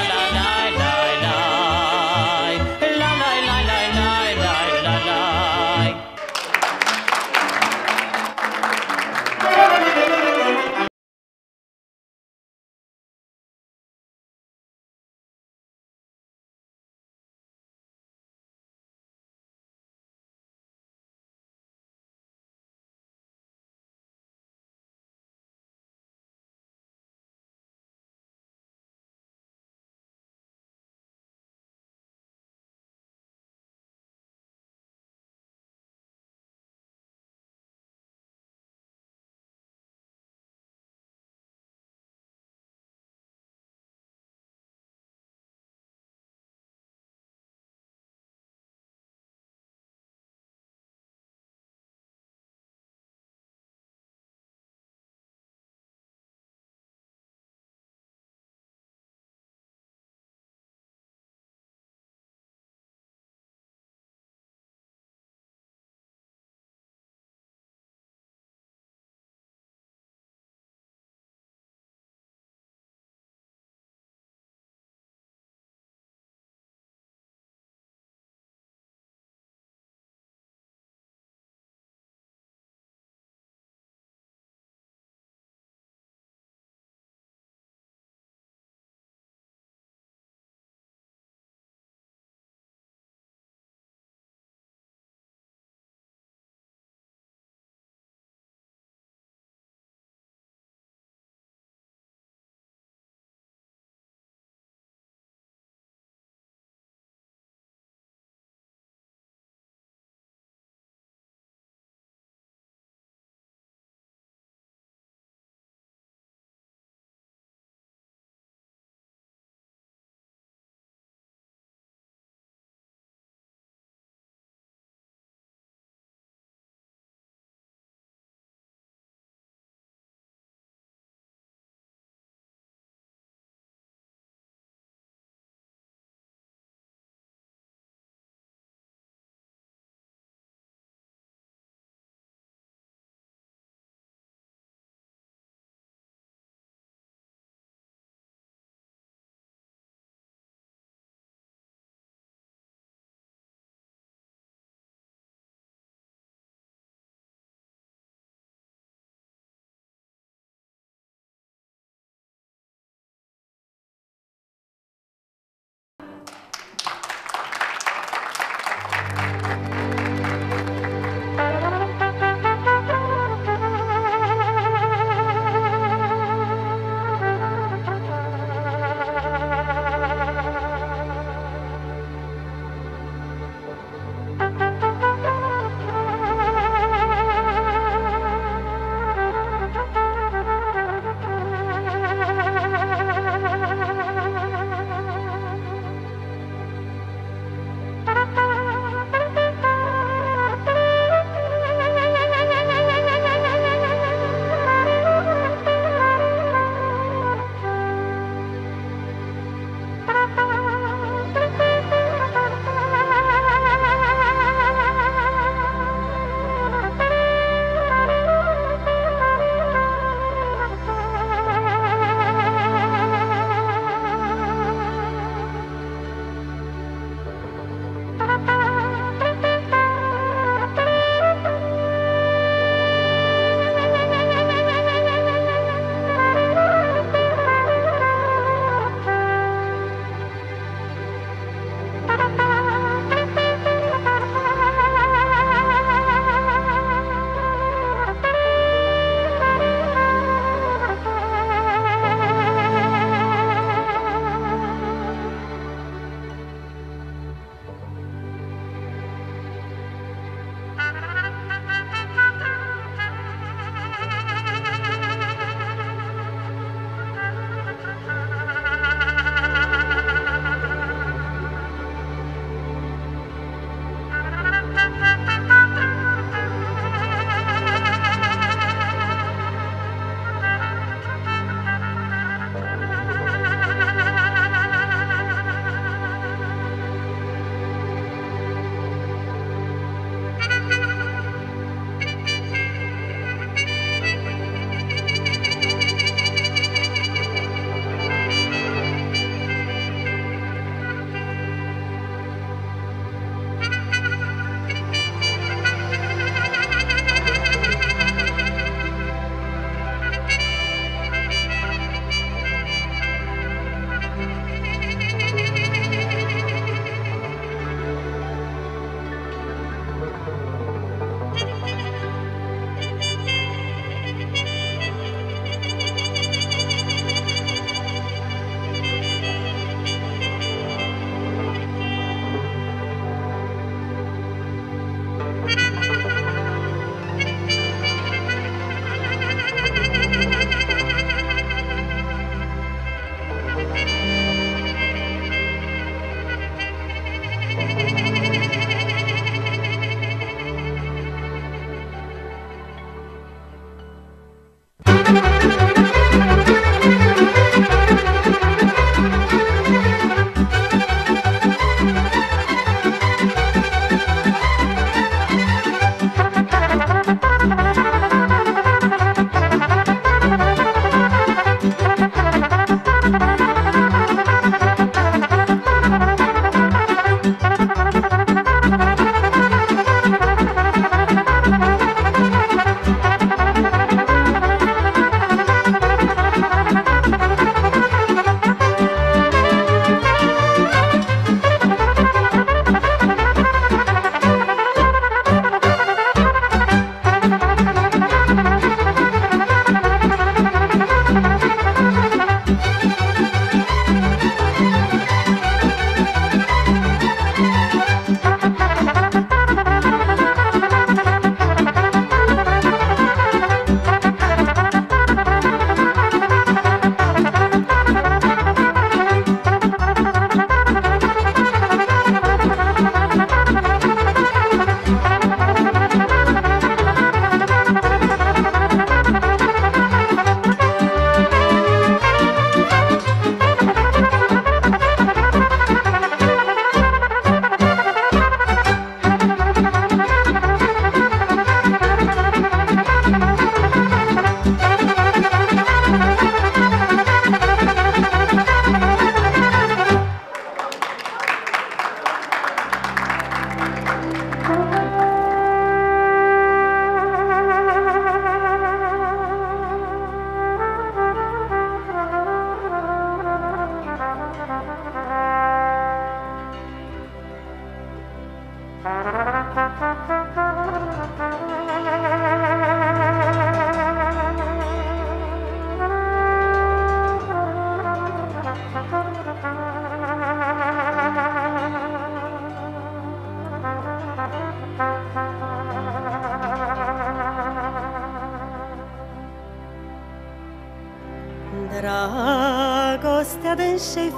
[SPEAKER 6] Dragostea dânsei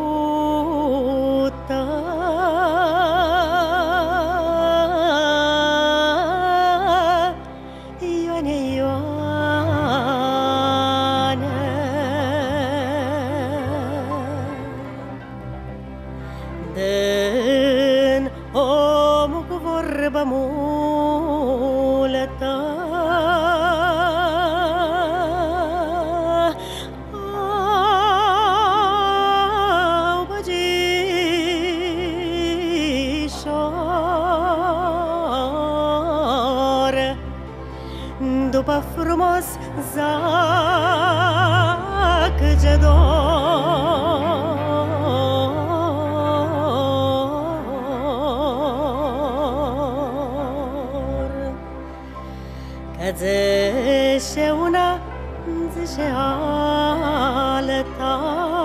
[SPEAKER 6] făcută Ioane, Ioane Dă-n omul cu vorbă multă După frumos zac ce dor Că zice una, zice alta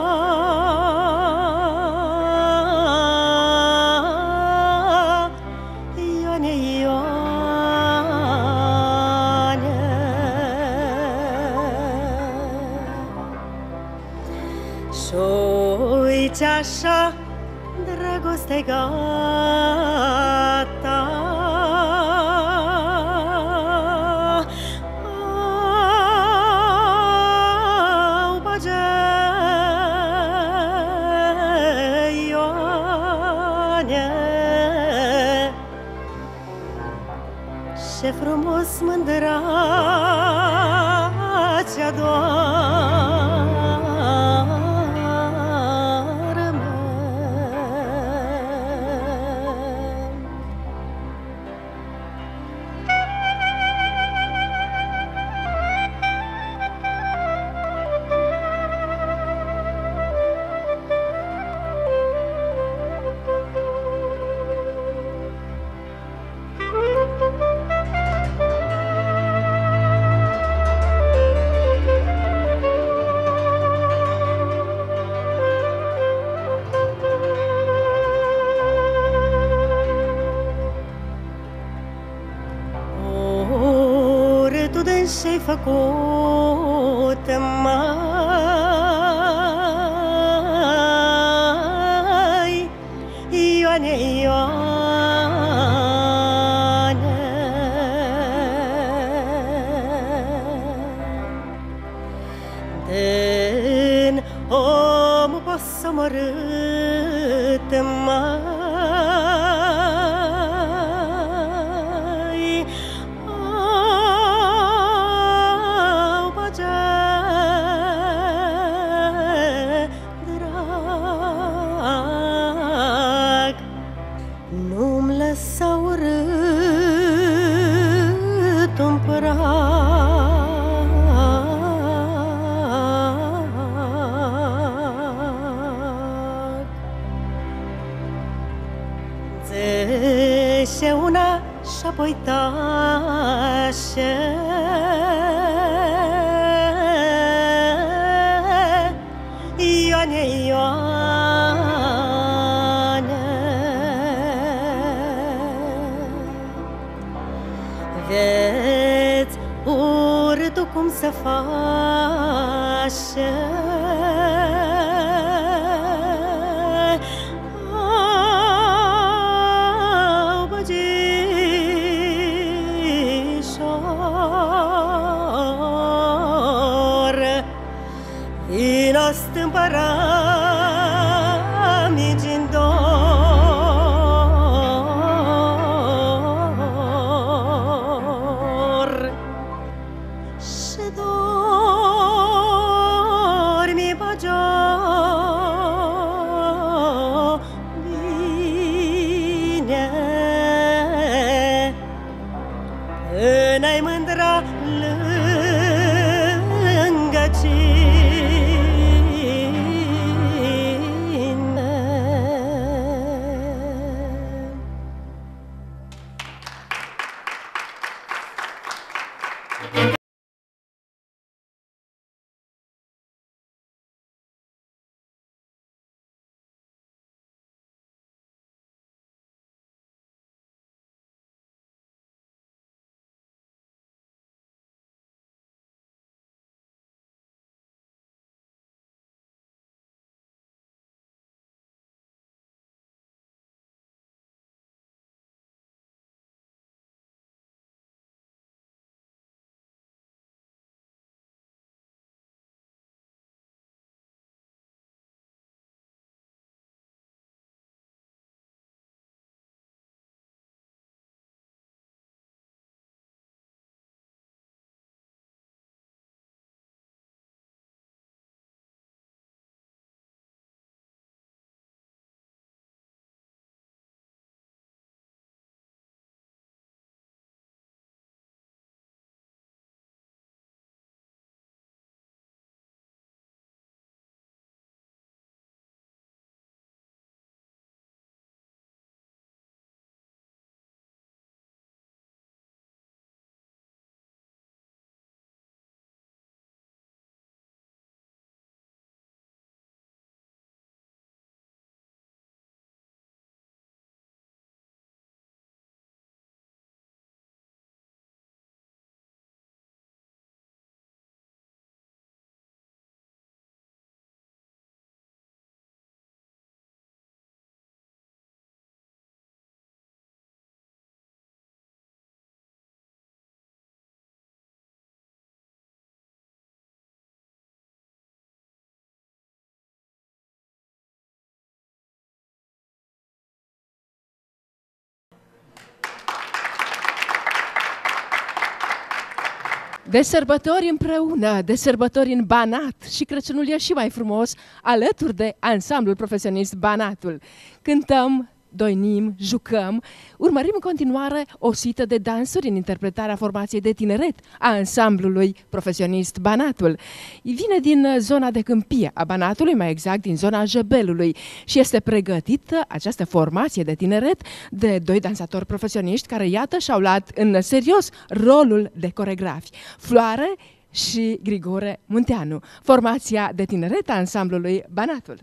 [SPEAKER 6] Ioane, Ioane Și-uite așa, dragoste-i gata Au, bage, Ioane Ce frumos mândra cea doară mea Și-ai făcut mai Ioane, Ioane Dă-n omul posomorât mai Nu-mi lăsa urât-un prag Zice una și-apoi tașe Ioane, Ioane Vezi urâtul cum se face Au, băgișor Vino stâmpăra-mi în dor Și dormi bagio bine Până-i mândra lângă cine
[SPEAKER 2] De sărbători împreună, de sărbători în Banat și Crăciunul e și mai frumos alături de ansamblul profesionist Banatul. Cântăm, doinim, jucăm, urmărim în continuare o suită de dansuri în interpretarea formației de tineret a ansamblului profesionist Banatul. Vine din zona de câmpie a Banatului, mai exact din zona Jebelului, și este pregătită această formație de tineret de doi dansatori profesioniști care, iată, și-au luat în serios rolul de coregrafi, Floare și Grigore Munteanu, formația de tineret a ansamblului Banatul.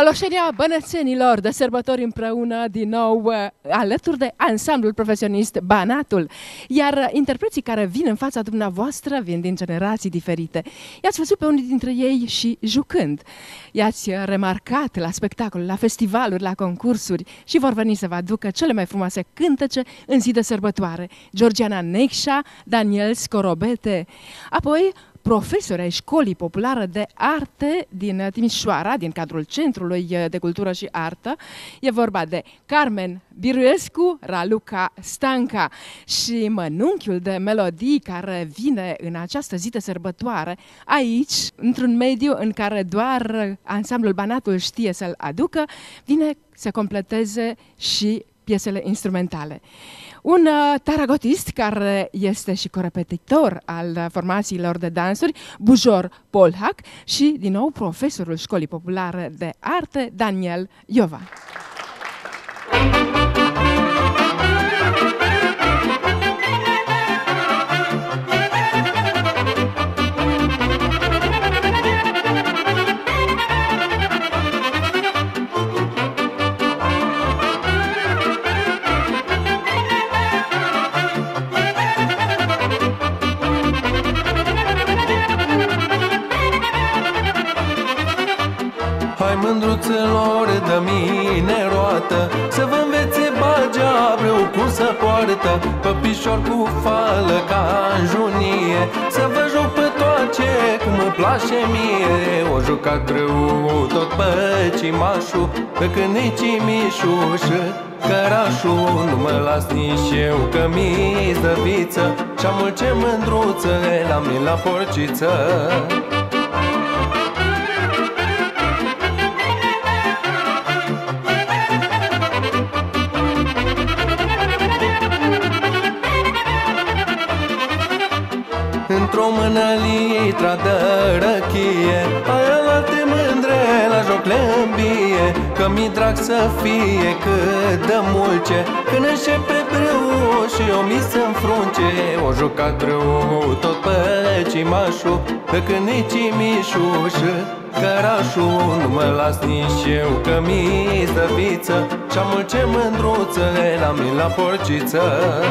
[SPEAKER 2] Coloșenia bănățenilor de sărbători împreună din nou alături de ansamblul profesionist Banatul. Iar interpreții care vin în fața dumneavoastră vin din generații diferite. I-ați văzut pe unii dintre ei și jucând. I-ați remarcat la spectacole, la festivaluri, la concursuri și vor veni să vă aducă cele mai frumoase cântece în zi de sărbătoare. Georgiana Necșa, Daniel Scorobete. Apoi profesori ai Școlii Populare de Arte din Timișoara, din cadrul Centrului de Cultură și Artă. E vorba de Carmen Biruescu, Raluca Stanca și mănunchiul de melodii care vine în această zi de sărbătoare aici, într-un mediu în care doar ansamblul Banatul știe să-l aducă, vine să completeze și piesele instrumentale. Un uh, taragotist care este și corepetitor al formațiilor de dansuri, Bujor Polhac, și din nou profesorul Școlii Populare de Arte, Daniel Iova.
[SPEAKER 5] Mândruțelor, de mine roată, să vă învețe bageabreu cum să poartă, păpișor cu fală ca în junie, să vă joc pe toace cum îmi place mie. O jucat greu tot pe cimașul, pe cânicii mișu și cărașul. Nu mă las nici eu că mi-i dă viță, și-am mult ce mândruță la mine la porciță. Într-o mână litra de răchie, aia la alte mândre la joc le îmbie, că mi drag să fie cât de mulce, când începe breu și eu mi să-mi frunce. O jucat greu tot pe cimașul, pe cânicii mișu și cărașul. Nu mă las nici eu că mi-i dă viță, și-am mult ce mândruță la mine la porciță.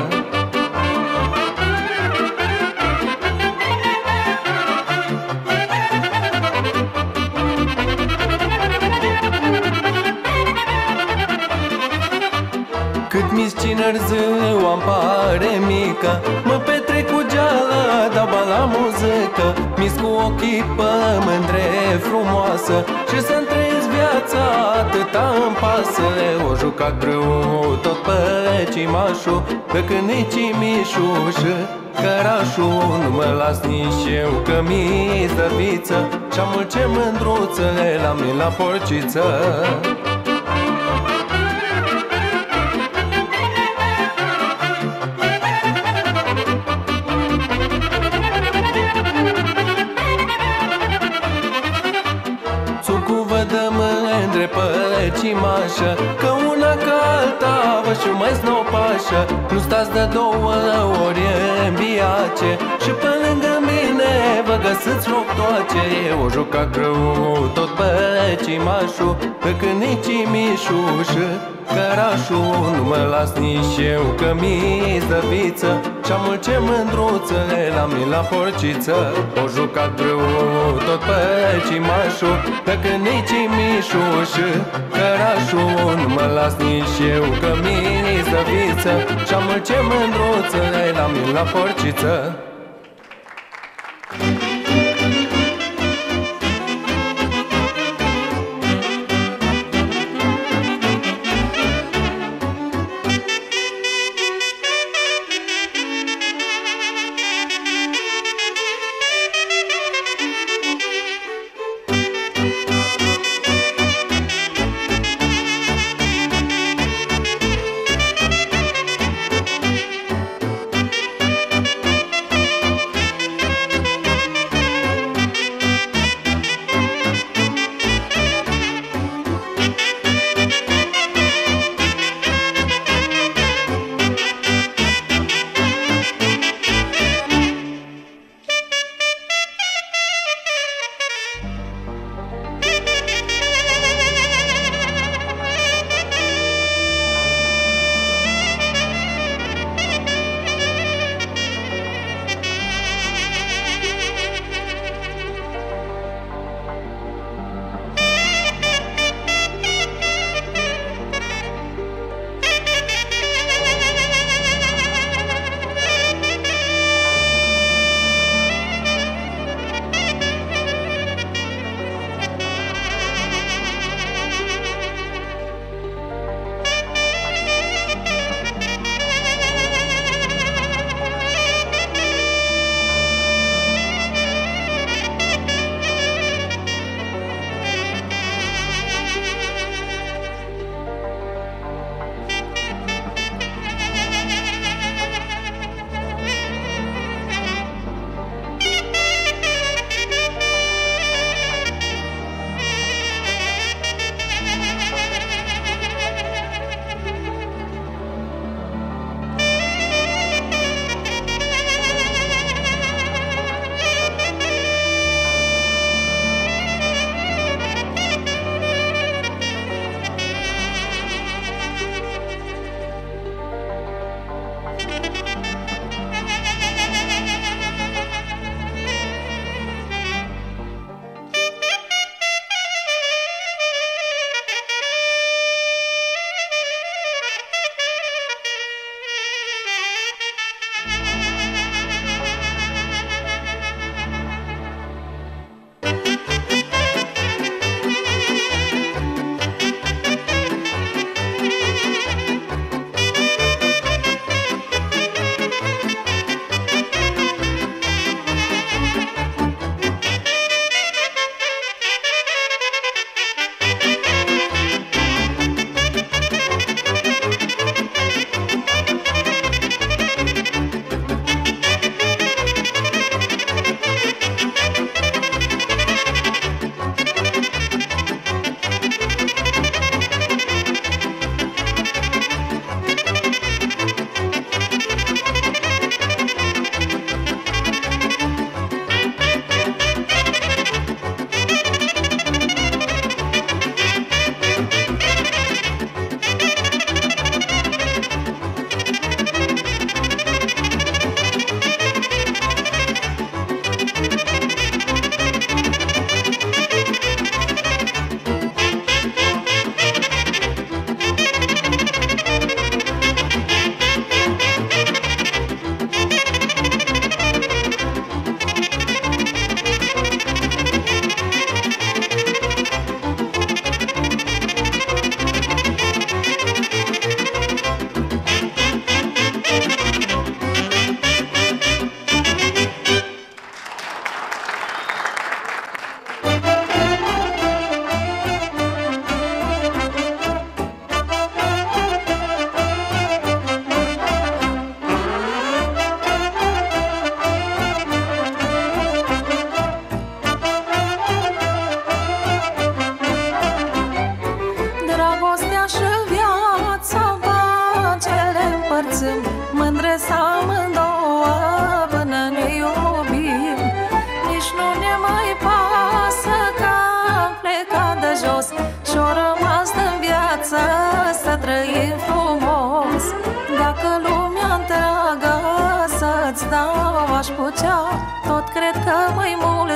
[SPEAKER 5] Cât mi-s cinerziu am pare mică, mă petrec cu geala, dau bani la muzică. Mi-s cu ochii pe mândre frumoasă, și să-mi trăiesc viața atâta îmi pasă. O jucat greu tot pe cimașul, pe cânicii mișu și cărașul. Nu mă las nici eu că mi-i dă viță, și-am mult ce mândruță la mine la porciță. Cimașă, că una ca alta vă și mai snopașă. Nu stați de două ori în biace, și pe lângă mine vă găsiți roctoace. O jucat greu tot pe cimașul, pe cânicii mișu și cărașul. Nu mă las nici eu că mi-i dă viță, și-am mult ce mândruță la mine la porciță. O jucat greu tot pe cimașul, pe cânicii mișu și cărașul. Nu mă las nici eu că mi-i dă viță, și-am mult ce mândruță la mine la porciță.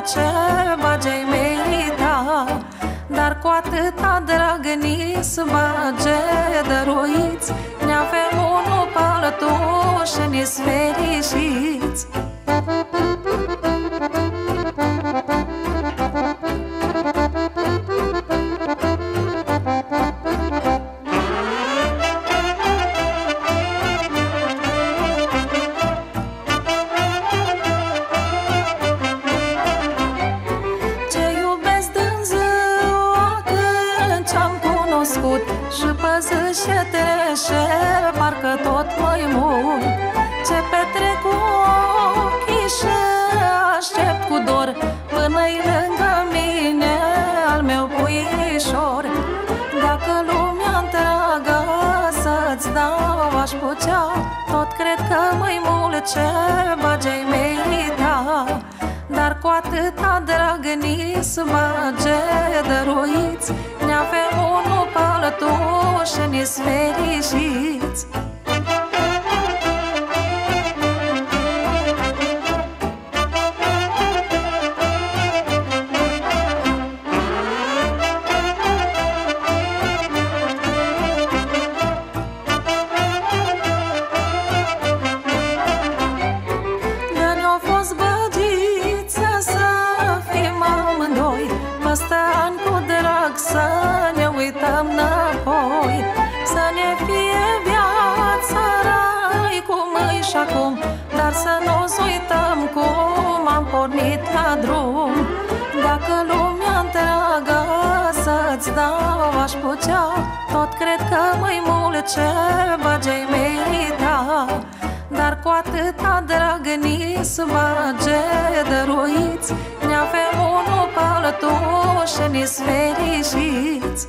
[SPEAKER 8] ce bage-i merita. Dar cu atâta drag ni-s bage dăruiți, ne-avem unul pe altul și ni-s fericiți. Și păzâși și trece, parcă tot mai mult. Ce petrec cu ochii și aștept cu dor până-i lângă mine al meu puișor. Dacă lumea întreagă să-ți dau aș putea, tot cred că mai mult ce bage-i merita. Dar cu atâta drag ni-s bage dăruiți, ne-avem unul pe altul și ni-s fericiți. Păstă ani cu drag să ne uităm înapoi, să ne fie viața rai cum e și acum, dar să nu-ți uităm cum am pornit la drum. Dacă lumea întreagă să-ți dau aș putea, tot cred că mai mult ce bage-i merita. Dar cu atâta drag ni-s bage dăruiți, ne-avem unul pe altul și ni-s fericiți.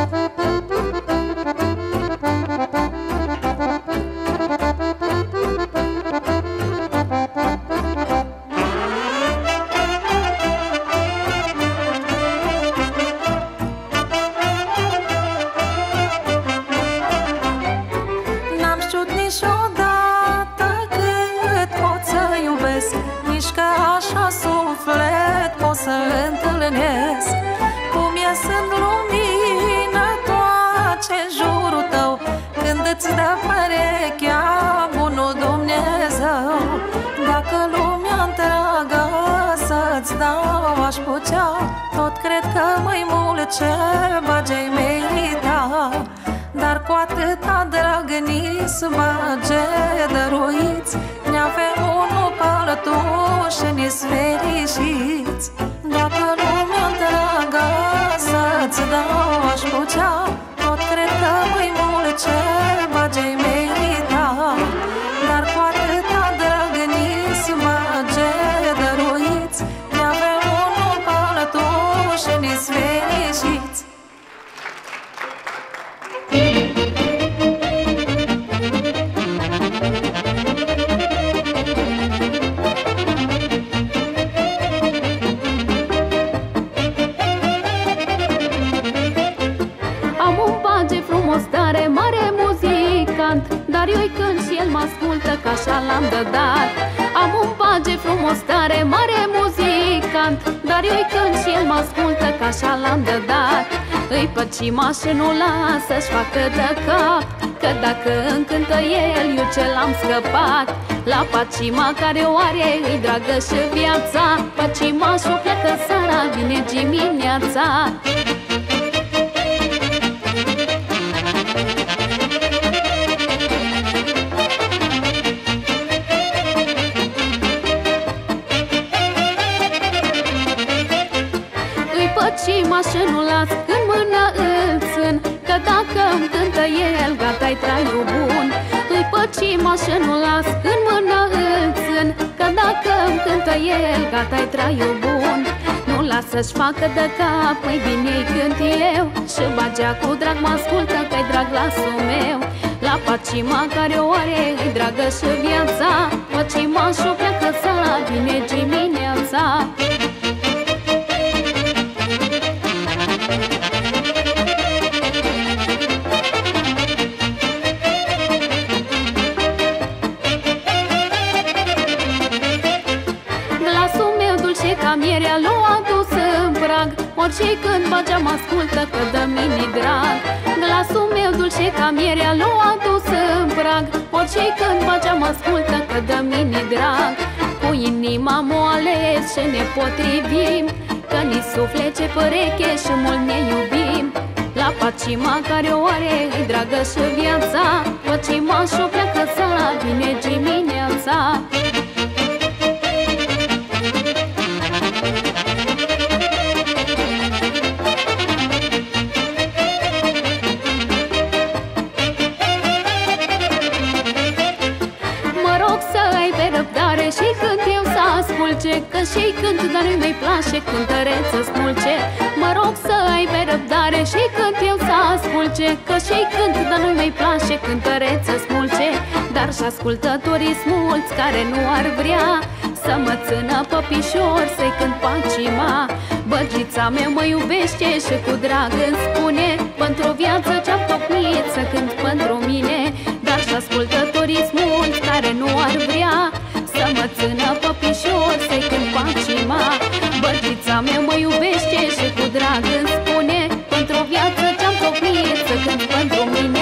[SPEAKER 8] N-am știut niciodată cât pot să iubesc, nici că așa suflet pot să întâlnesc. Cum ies în lumină toace în jurul tău, când îți dă perechea bunul Dumnezeu. Dacă lumea întreagă să-ți dau aș putea, tot cred că mai mult ce bage-i merita. Dar cu atâta drag ni-s bage dăruiți, ne-avem unul pe altul și ni-s fericiți. Dacă lumea întreagă să-ți dau aș putea, tot cred că mai mult ce bage-i merita. Dar cu atâta drag ni-s bage dăruiți, ne-avem unul pe altul și ni-s fericiți.
[SPEAKER 9] Tare mare muzicant, dar eu-i cânt și el mă ascultă, că așa l-am de dat. Am un page frumos, tare mare muzicant, dar eu-i cânt și el mă ascultă, că așa l-am de dat. Îi păcima și nu lasă-și facă de cap, că dacă îmi cântă el, eu ce l-am scăpat. La pacima care o are îi dragă și viața, pacima și-o pleacă seara, vine dimineața. Păcima și nu las în mână îl țin, că dacă îmi cântă el, gata-i traiul bun. Îi păcima și nu las în mână îl țin, că dacă îmi cântă el, gata-i traiul bun. Nu lasă-și facă de cap, mai bine-i cânt eu, și bagea cu drag mă ascultă, că-i drag glasul meu. La păcima care o are îi dragă și viața, păcima și-o pleacă seara, vine dimineața. Ca camierea l-o adus în prag. Orice când bageam ascultă că dă mini drag. Glasul meu dulce camierea l-o adus în prag. Orice când bageam ascultă că dă mini drag. Cu inima m-o ales și ne potrivim, că ni sufle ce păreche și mult ne iubim. La pacima care o are îi dragă și viața, pacima și-o pleacă țara, vine dimineața. Mă rog să ai pe răbdare și când eu să asculce, că și-i cânt, dar nu-i mai place cântăreță smulce. Mă rog să ai pe răbdare și când eu să asculce, că și-i cânt, dar nu-i mai place cântăreță smulce. Dar și ascultătorii smulți care nu ar vrea să mă țină păpișor, să-i cânt pacima. Băgița mea mă iubește și cu drag îmi spune, pentru viață ce-am tocmit să cânt pentru mine. Dar și ascultătorii smulți care nu ar vrea să mă țină păpișor, să-i cânt pacima. Băgița mea mă iubește și cu drag îmi spune, pentru viață ce-am tocmit să cânt pentru mine.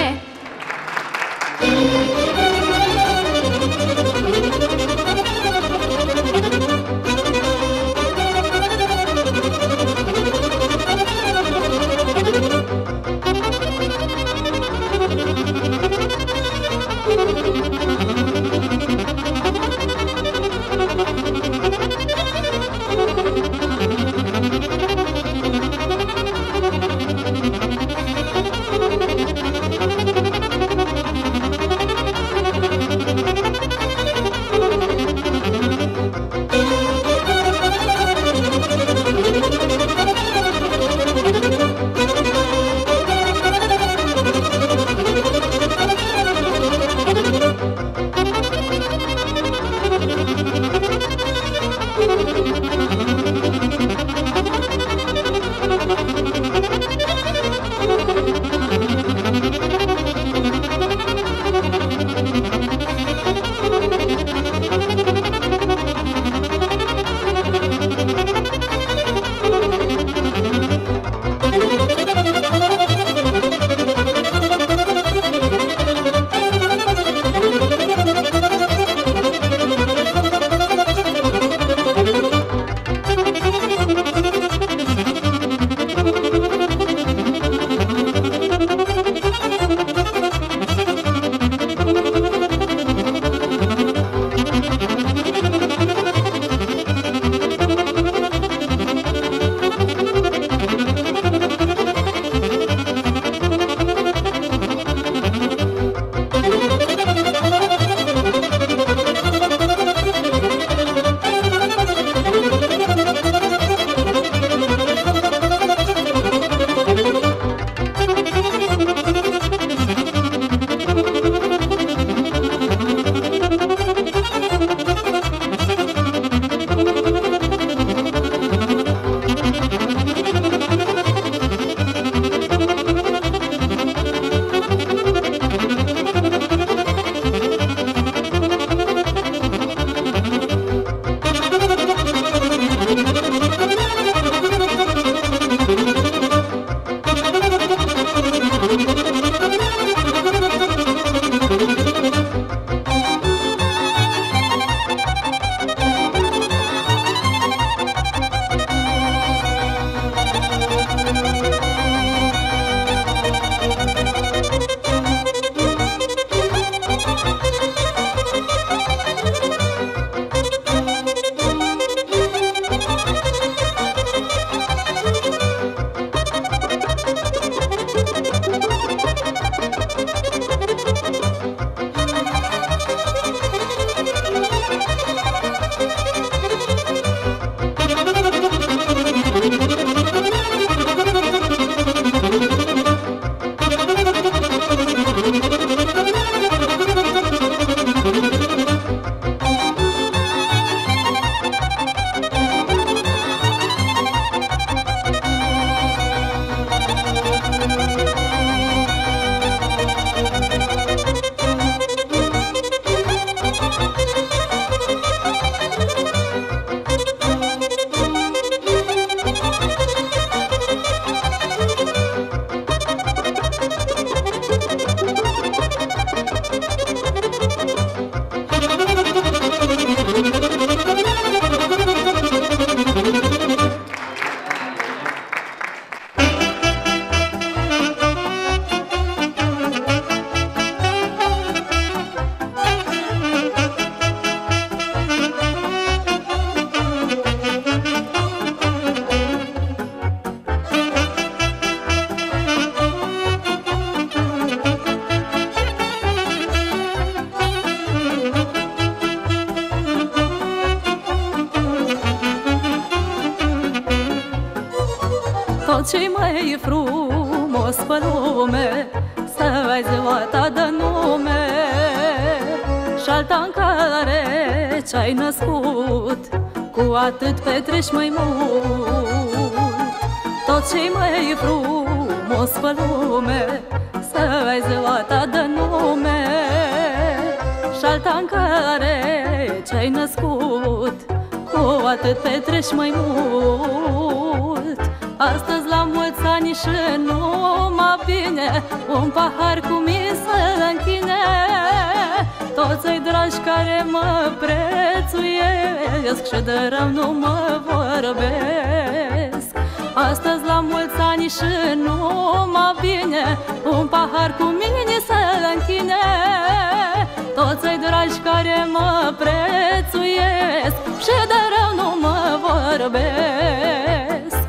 [SPEAKER 8] tot ce mai frumos pe lume, să ai ziua ta de nume. Și alta în care ce-ai născut, cu atât petreci mai mult. Tot ce mai frumos pe lume, să ai ziua ta de nume. Și alta în care ce-ai născut, cu atât petreci mai mult. Astăzi la mulți ani și numai bine, un pahar cu mine să închine. Toți-i dragi care mă prețuiesc și de rău nu mă vorbesc. Astăzi la mulți ani și numai bine, un pahar cu mine să închine. Toți-i dragi care mă prețuiesc și de rău nu mă vorbesc.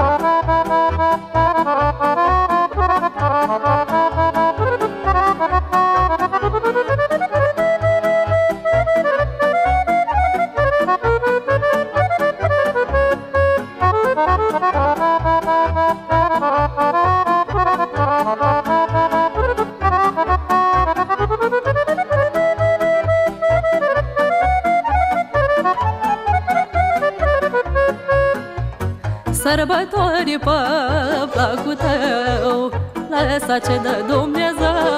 [SPEAKER 8] Sărbători pe placul tău, lăsa ce dă Dumnezeu.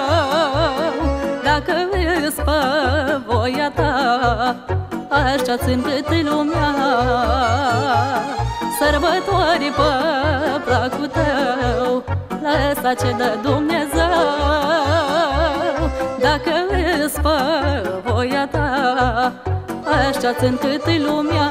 [SPEAKER 8] Dacă îți pe voia ta, așa țin cât lumea. Sărbători pe placul tău, lăsa ce dă Dumnezeu. Dacă îți pe voia ta, așa țin cât lumea.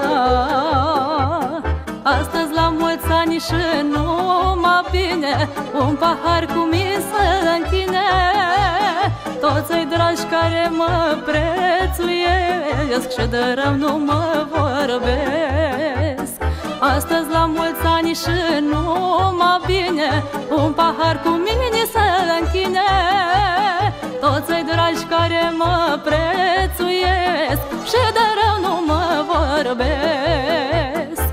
[SPEAKER 8] Astăzi la mulți ani și numai bine, un pahar cu mine să închine. Toți-i dragi care mă prețuiesc și de rău nu mă vorbesc. Astăzi la mulți ani și numai bine, un pahar cu mine să închine. Toți-i dragi care mă prețuiesc și de rău nu mă vorbesc.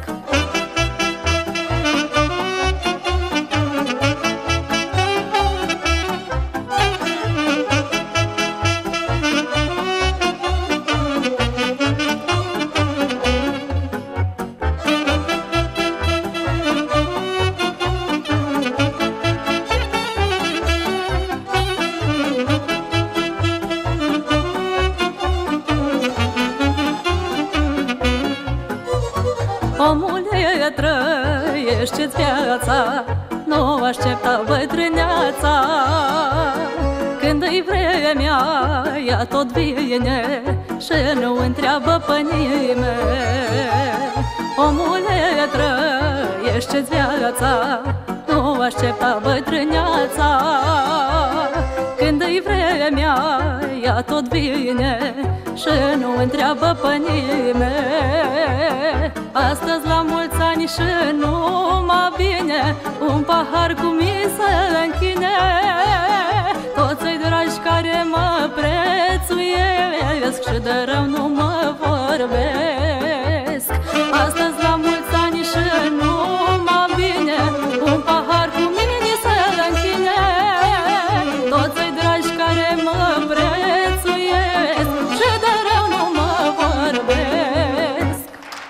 [SPEAKER 8] Omule, trăiește-ți viața, nu aștepta bătrâneața. Când-i vremea, ea tot vine și nu întreabă pe nimeni. Omule, trăiește-ți viața, nu aștepta bătrâneața. Când-i vremea, ea tot vine și nu întreabă pe nimeni. Astăzi la mulți ani și numai bine, un pahar cu mine să închine. Toți-i dragi care mă prețuiesc și de rău nu mă vorbesc. Astăzi la mulți ani și numai bine, un pahar cu mine să închine. Toți-i dragi care mă prețuiesc și de rău nu mă vorbesc.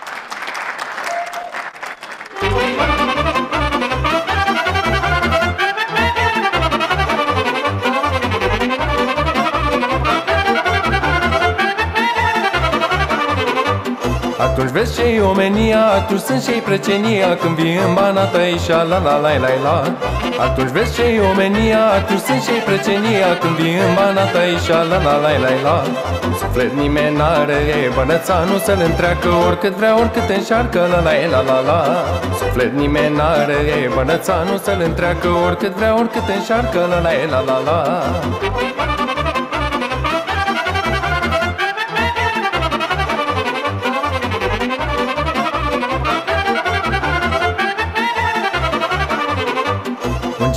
[SPEAKER 5] Atunci vezi ce-i omenia, atunci sunt și-i precenia, când vii în bana ta-i și la la la la la. Atunci vezi ce-i omenia, atunci sunt și-i precenia, când vii în bana ta-i și la la la la la. Suflet nimeni n-are, bănățanul să-l întreacă, oricât vrea, oricât înșarcă, la la la la la. Suflet nimeni n-are, bănățanul să-l întreacă, oricât vrea, oricât înșarcă, la la la la la.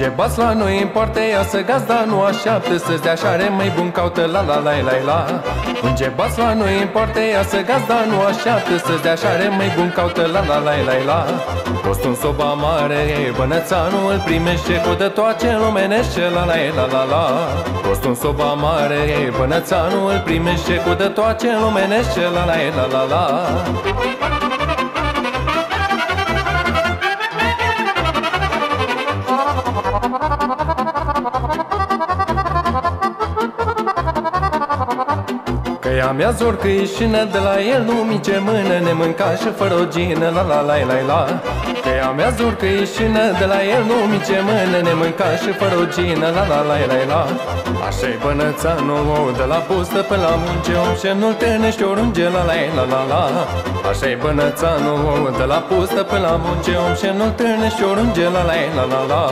[SPEAKER 5] Unge bați la noi în poartă, iasă gazda, nu așteaptă să-ți dea șare, mai bun caută la la la la la. Unge bați la noi în poartă, iasă gazda, nu așteaptă să-ți dea șare, mai bun caută la la la la la. Post în soba mare, bănățanul îl primește cu de toace lumenește la la la la la. Post în soba mare, bănățanul îl primește cu de toace lumenește la la la la la. Că ea mea zor că ieșină de la el, nu mice mână, ne mânca și fără o gină, la la la la la. Că ea mea zor că ieșină de la el, nu mice mână, ne mânca și fără o gină, la la la la la. Așa-i bănățanul, de la pustă pe la munce, om și nu-l tânește oriunde, la la la la la. Așa-i bănățanul, de la pustă pe la munce, om și nu-l tânește oriunde, la la la la la.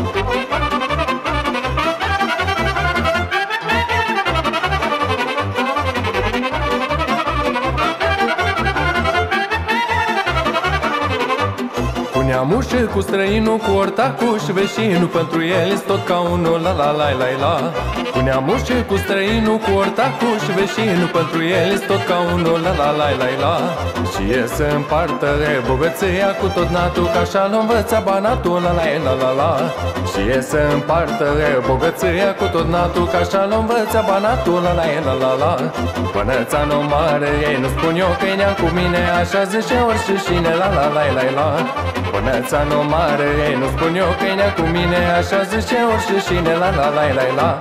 [SPEAKER 5] Neamușă cu străinul, cu ortacul și veșinul, pentru el e tot ca unul, la la la la la. Cu neamușă cu străinul, cu ortacul și veșinul, pentru el e tot ca unul, la la la la la. Și e să împartă bogăția cu tot natul, ca așa l-o învăța banatul, la la la la la. Și e să împartă bogăția cu tot natul, ca așa l-o învăța banatul, la la la la la. Bănățanul mare, ei nu spun eu că-i neam cu mine, așa zice orice șine, la la la la la. Bănățanul mare, ei nu spun eu că-i nea cu mine, așa zice orice șine, la la la la la.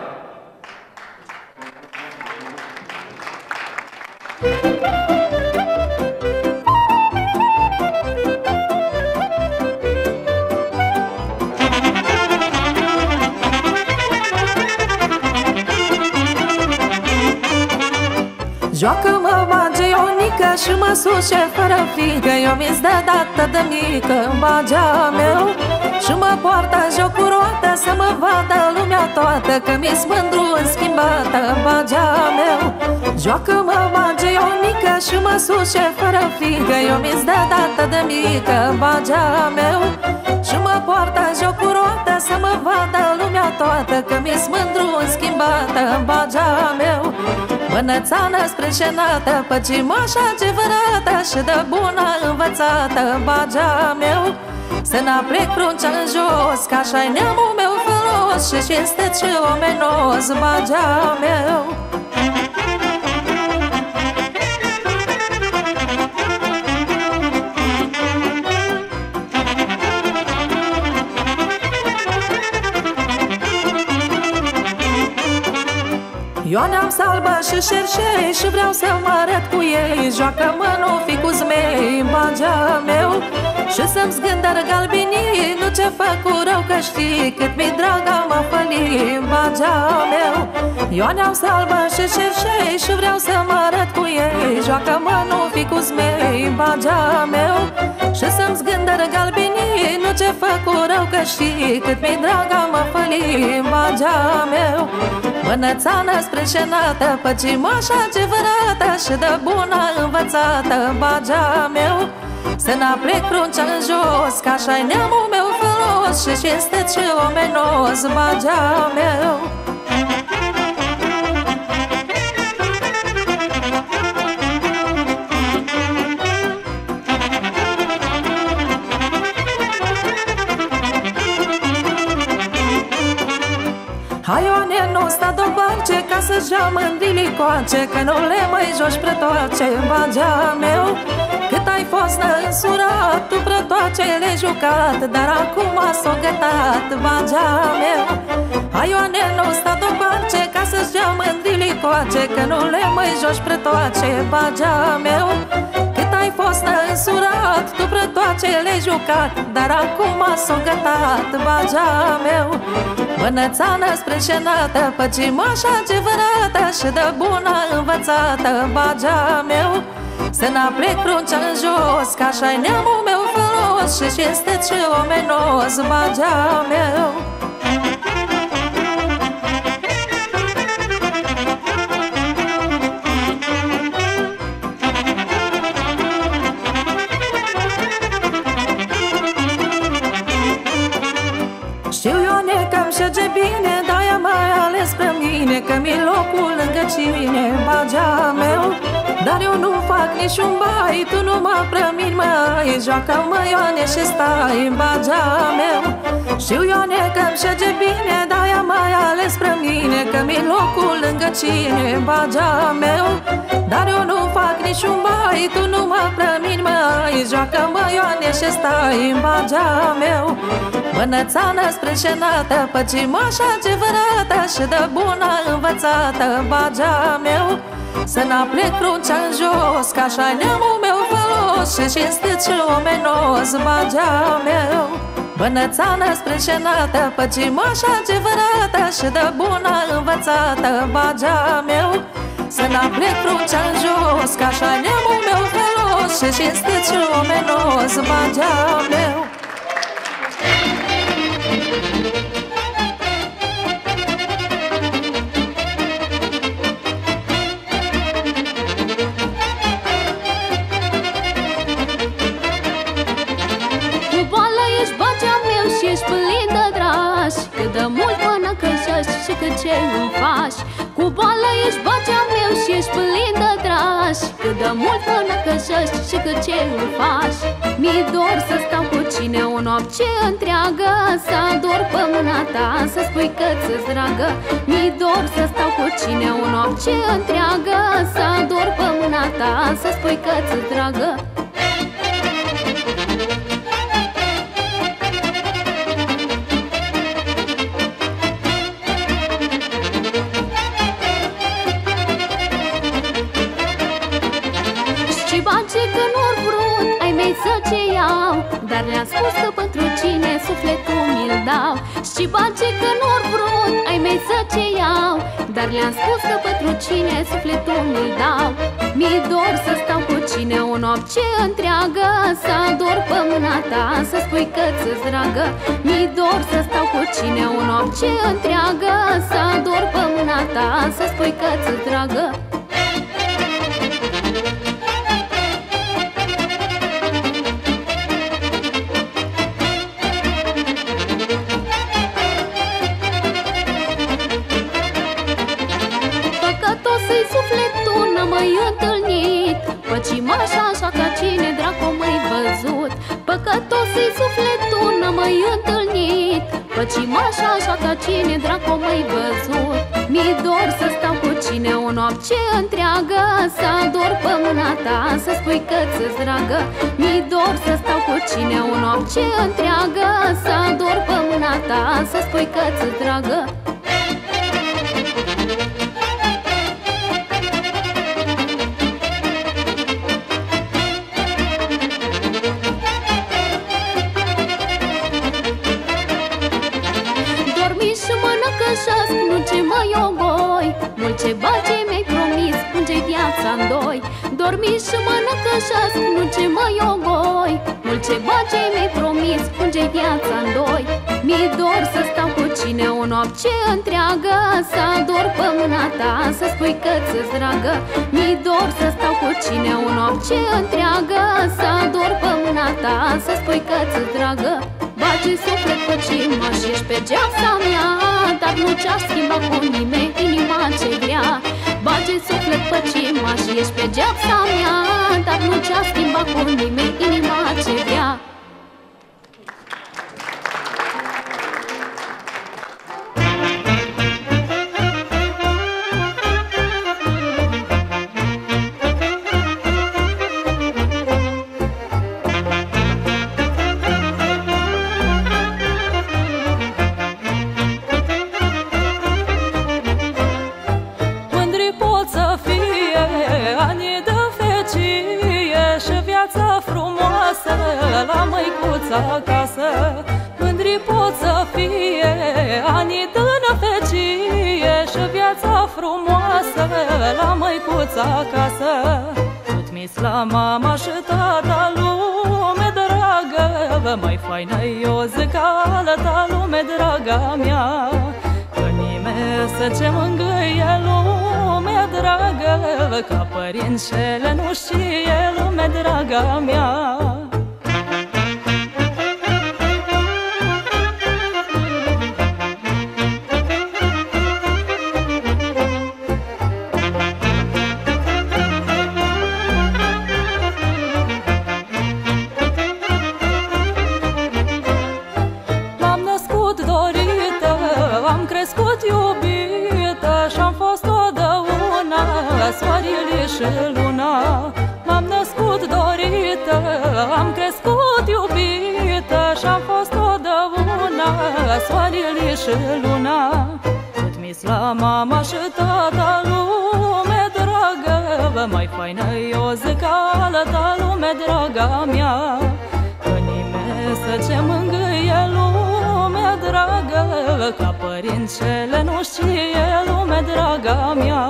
[SPEAKER 8] Joacă-mă, bage Ionica și mă suce fără frică, eu mi-s de dată de mică în bagea meu. Și mă poartă joc cu roată să mă vadă lumea toată, că mi-s mândru înschimbată în bagea meu. Joacă-mă, bage Ionica și mă suce fără frică, eu mi-s de dată de mică în bagea meu. Și mă poartă joc cu roată să mă vadă lumea toată, că mi-s mândru înschimbată în bagea meu. Bănățană sprâncenată, păcimoșa adevărată și de bună învățată în bagea meu. Să n-aplec pruncea în jos, că așa-i neamul meu folos și cinstit și omenos în bagea meu. Eu ne-am salbă și șerșei și vreau să mă arăt cu ei. Joacă-mă, nu fi cu zmei în bagea meu și să-mi zgândăr galbenii, nu ce fac cu rău, că știi cât mi-i draga mă făli în bagea meu. Eu ne-am salbă și șerșei și vreau să mă arăt cu ei. Joacă-mă, nu fi cu zmei în bagea meu și să-mi zgândăr galbenii, nu ce fac cu rău, că știi cât mi-i draga mă făli în bagea meu. Bănățană sprâncenată, păcimoșa adevărată și de bună învățată în bagea meu. Să n-aplec pruncea în jos, că așa-i neamul meu folos și cinstit și omenos în bagea meu. Hai, Ioane, nu sta dobarce, ca să-și ia mândrilii coace, că nu le mai joci prătoace în bagea meu. Cât ai fost însurat, tu prătoace le-ai jucat, dar acum s-o gătat în bagea meu. Hai, Ioane, nu sta dobarce, ca să-și ia mândrilii coace, că nu le mai joci prătoace în bagea meu. Cât ai fost însurat, tu prătoace le-ai jucat, dar acum s-o gătat în bagea meu. Bănățană sprâncenată, păcimoșa adevărată și de bună învățată în bagea meu. Să n-aplec pruncea în jos, că așa-i neamul meu folos și cinstit și omenos în bagea meu. Știu, Ione, mi-i locul lângă cine bagea meu. Dar eu nu fac niciun bai, tu nu mă prămini, măi. Joacă-mă, Ioane, și stai în bagea meu. Știu, Ioane, că-mi șege bine, dar ea mai ales spre mine, că mi-i locul lângă cine bagea meu. Dar eu nu fac niciun bai, tu nu mă prămini, măi. Joacă-mă, Ioane, și stai în bagea meu. Bănățană sprânșenată, păcimoașă ce vărată și de bună învățată bagea meu. Să n-aplec cruncea în jos, că așa-i neamul meu fălos și cinstit și omenos bagea meu. Bănățană sprânșenată, păcimoașă ce vărată și de bună învățată bagea meu. Să n-aplec cruncea în jos, că așa-i neamul meu fălos și cinstit și omenos bagea meu.
[SPEAKER 9] Ești plin de dragi, cât de mult până cășești și cât ce îmi faci. Cu boală ești bacea meu și ești plin de dragi, cât de mult până cășești și cât ce îmi faci. Mi-i dor să stau cu cine o noapte întreagă, să ador pe mâna ta, să spui că ți-s dragă. Mi-i dor să stau cu cine o noapte întreagă, să ador pe mâna ta, să spui că ți-s dragă. Să ce iau, dar le-am spus că pentru cine sufletul mi-l dau. Și bage că nu-or vrut ai mei să ce iau, dar le-am spus că pentru cine sufletul mi-l dau. Mi-i dor să stau cu cine o noapte întreagă, să ador pe mâna ta, să spui că ți-s dragă. Mi-i dor să stau cu cine o noapte întreagă, să ador pe mâna ta, să spui că ți-s dragă. M-ai întâlnit, păcimașa așa ca cine dracu m-ai văzut. Păcătos-i sufletul, n-am mai întâlnit, păcimașa așa ca cine dracu m-ai văzut. Mi-i dor să stau cu cine o noapte întreagă, să ador pe mâna ta, să spui că ți-s dragă. Mi-i dor să stau cu cine o noapte întreagă, să ador pe mâna ta, să spui că ți-s dragă. Nu ce mă iogoi, mult ce bage mi-ai promis, punge-i viața-n doi. Dormi și mănăcă-șesc, nu ce mă iogoi, mult ce bage mi-ai promis, punge-i viața-n doi. Mi-i dor să stau cu cine o noapte întreagă, să ador pe mâna ta, să spui că ți-s dragă. Mi-i dor să stau cu cine o noapte întreagă, să ador pe mâna ta, să spui că ți-s dragă. Bage suflet păcimaș, ești pe geața mea, dar nu ce-aș schimba cu nimeni inima ce grea. Bage suflet păcimaș, ești pe geața mea, dar nu ce-aș schimba cu nimeni inima ce grea.
[SPEAKER 8] La măicuța acasă, mândri pot să fie anii de năfecie și viața frumoasă. La măicuța acasă, tot mis la mama și tata, lume dragă, mai faină eu zic alta lume draga mea. Că nimeni să ce mângâie lume dragă, ca părințele nu știe lume draga mea. soarele și luna. M-am născut dorită, am crescut iubită și-am fost totdeauna soarele și luna. Cât mi-s la mama și tata, lume dragă, vă mai faină eu zic alta lume draga mea. Că nimeni să ce mângâie lume dragă, ca părințele nu știe lume draga mea.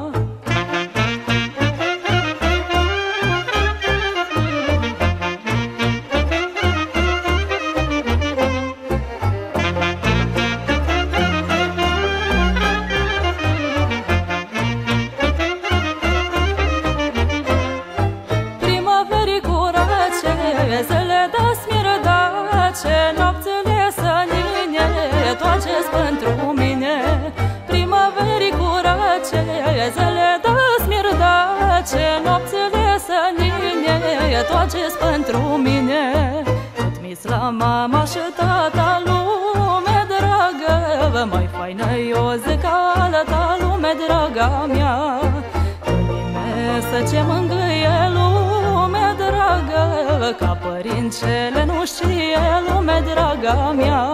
[SPEAKER 8] Toace-s pentru mine, primăverii curace, zile de smirdace, nopțile sănine, toace-s pentru mine. Cât mi-s la mama și tata, lume dragă, vă mai faină eu zic alta lume draga mea. Nimeni să ce mângâie lume dragă, ca părințele nu știe lume draga mea.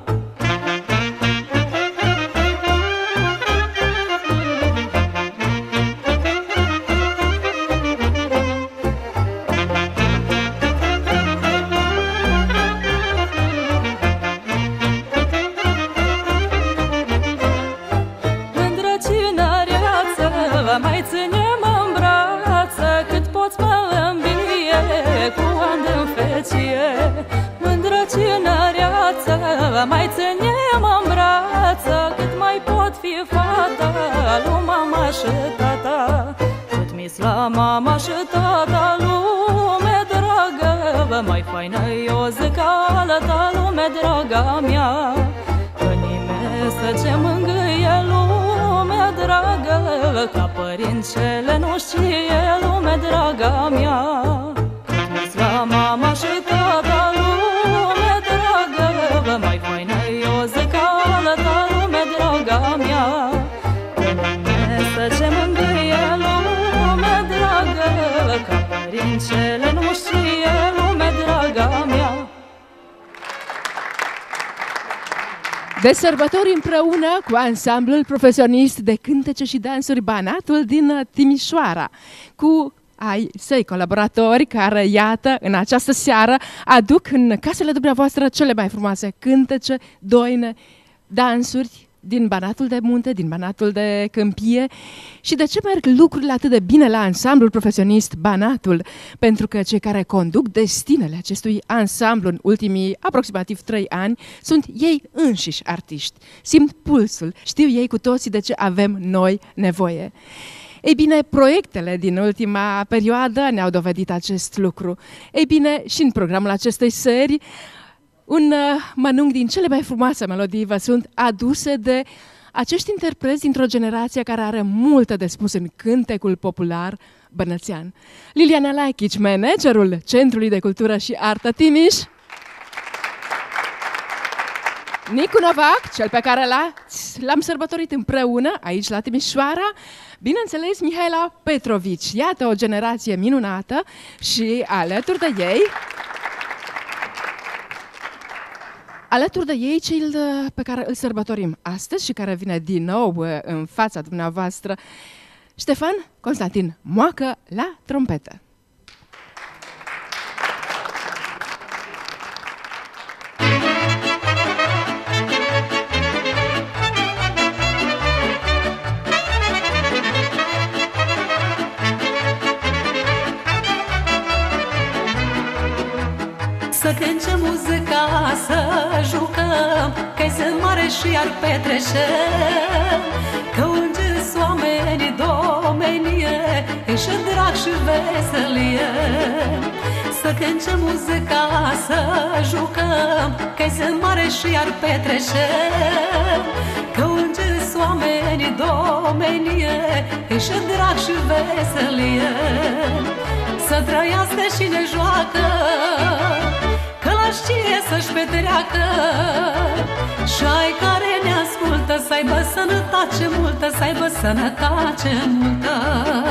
[SPEAKER 8] Mai ținem în brață, cât poți mă îmbie, cu ani în fecie. Mândră cinăreață, mai ținem în brață, cât mai pot fi fata lui mama și tata. Cât mi-s la mama și tata, lume dragă, vă mai faină eu zic alta lume draga mea. Că nimeni să ce mângâie lume dragă, ca părințele nu știe lume draga mea. Cât la mama și tata, lume dragă, vă mai faină eu zic alta lume draga mea. Că să ce mângâie lume dragă, ca părințele nu știe lume draga mea.
[SPEAKER 2] De sărbători împreună cu ansamblul profesionist de cântece și dansuri Banatul din Timișoara, cu ai săi colaboratori care, iată, în această seară aduc în casele dumneavoastră cele mai frumoase cântece, doine, dansuri din Banatul de Munte, din Banatul de Câmpie. Și de ce merg lucrurile atât de bine la ansamblul profesionist Banatul? Pentru că cei care conduc destinele acestui ansamblu în ultimii aproximativ trei ani sunt ei înșiși artiști. Simt pulsul, știu ei cu toții de ce avem noi nevoie. Ei bine, proiectele din ultima perioadă ne-au dovedit acest lucru. Ei bine, și în programul acestei serii, un uh, mănânc din cele mai frumoase melodii vă sunt aduse de acești interpreți dintr-o generație care are multe de spus în cântecul popular bănățean. Liliana Laichici, managerul Centrului de Cultură și Artă Timiș. Nicu Novac, cel pe care l-am sărbătorit împreună aici la Timișoara. Bineînțeles, Mihaela Petrovici. Iată o generație minunată și alături de ei... Alături de ei, cel pe care îl sărbătorim astăzi și care vine din nou în fața dumneavoastră, Ștefan Constantin Moacă la trompetă.
[SPEAKER 8] Să cântăm muzica, să jucăm, că-i sunt mare și iar petrecem, că ungis oamenii domenie, și drag și veselie. Să cântăm muzica, să jucăm, că-i sunt mare și iar petrecem, că ungis oamenii domenie, și drag și veselie. Să trăiască și ne joacă, că la știe să-și petreacă, și ai care ne ascultă să aibă sănătate multă, să aibă sănătate multă.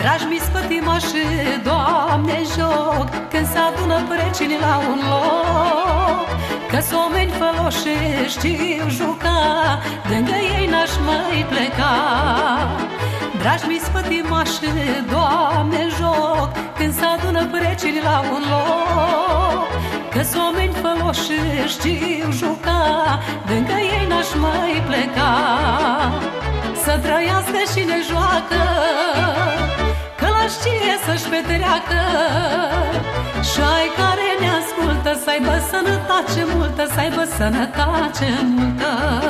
[SPEAKER 8] Dragi mi spătimași, Doamne joc, când se adună precini la un loc, că-s omeni făloși știu juca, lângă ei n-aș mai pleca. Dragi mi spătimași, Doamne joc, când se adună precini la un loc, că-s omeni făloși știu juca, lângă ei n-aș mai pleca. Să trăiască și ne joacă, că la știe să-și petreacă, și ai care ne ascultă să aibă sănătate multă, să aibă sănătate multă.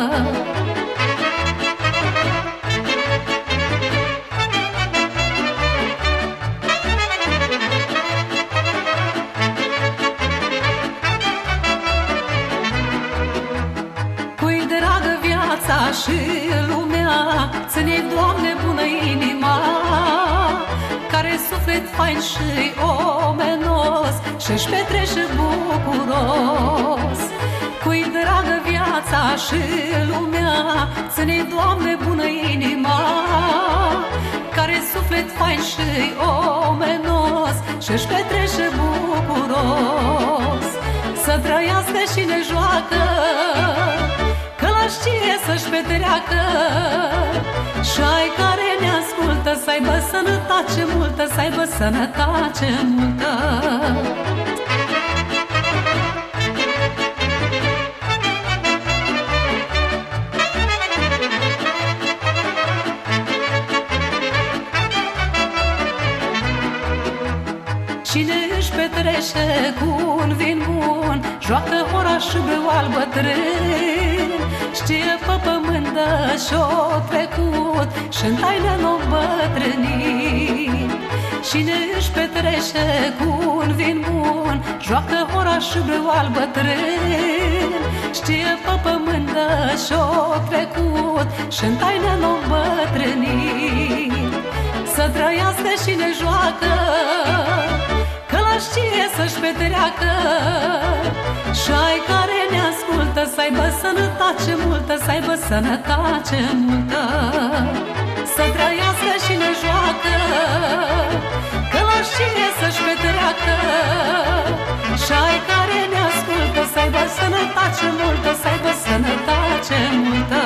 [SPEAKER 8] Cui dragă viața și lumea, ține-i, Doamne, bună inima, care suflet fain și omenos, și-și petrește bucuros. Cui dragă viața și lumea, ține-i, Doamne, bună inima, care suflet fain și omenos, și-și petrește bucuros. Să trăiască și ne joacă, că la știe să-și petreacă, și ai care ne ascultă să aibă sănătate multă, să aibă sănătate multă. Cine își petrește cu un vin bun, joacă ora și beu al bătrân, știe pe pământ dă și-o trecut, și-n taină n-o bătrânit. Cine își petrește cu un vin bun, joacă ora și beu al bătrân, știe pe pământ dă și-o trecut, și-n taină n-o bătrânit. Să trăiască și ne joacă, că la știe să-și petreacă, și ai care ne ascultă să aibă sănătate multă, să aibă sănătate multă. Să trăiască și ne joacă, că la știe să-și petreacă, și ai care ne ascultă să aibă sănătate multă, să aibă sănătate multă.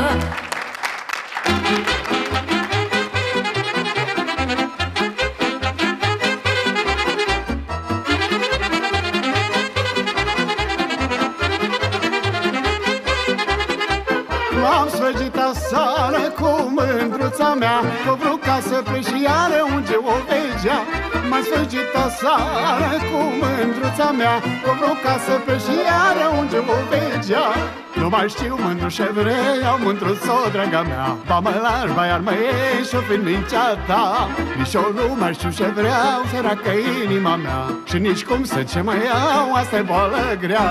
[SPEAKER 10] M-am sfârșit aseară cu mândruța mea, că vreau ca să plec și iară unde o vegea. M-am sfârșit aseară cu mândruța mea, că vreau ca să plec și iară unde o vegea. Nu mai știu mândru ce vreau, mândruțo, draga mea, ba mă lași, ba iar mă ieși o fiind mintea ta. Nici eu nu mai știu ce vreau, săracă inima mea, și nici cum să ce mai iau, asta-i boală grea.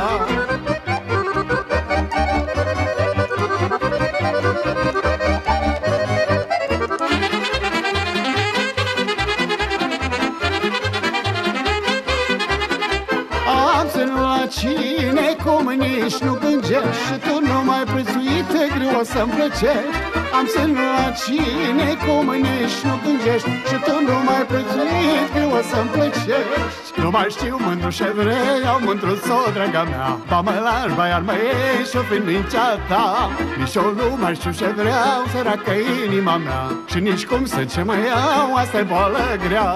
[SPEAKER 10] Cine cum nici nu gândești, și tu nu mai prețuit, e greu o să-mi plăcești. Am să la cine cum nici nu gândești, și tu nu mai prețuit, greu o să-mi plăcești. Nu mai știu mândru ce vreau, mândruțo, draga mea, ba mă lași, ba iar mă ieși o fiind mintea ta. Nici eu nu mai știu ce vreau, săracă inima mea, și nici cum să ce mai iau, asta-i boală grea.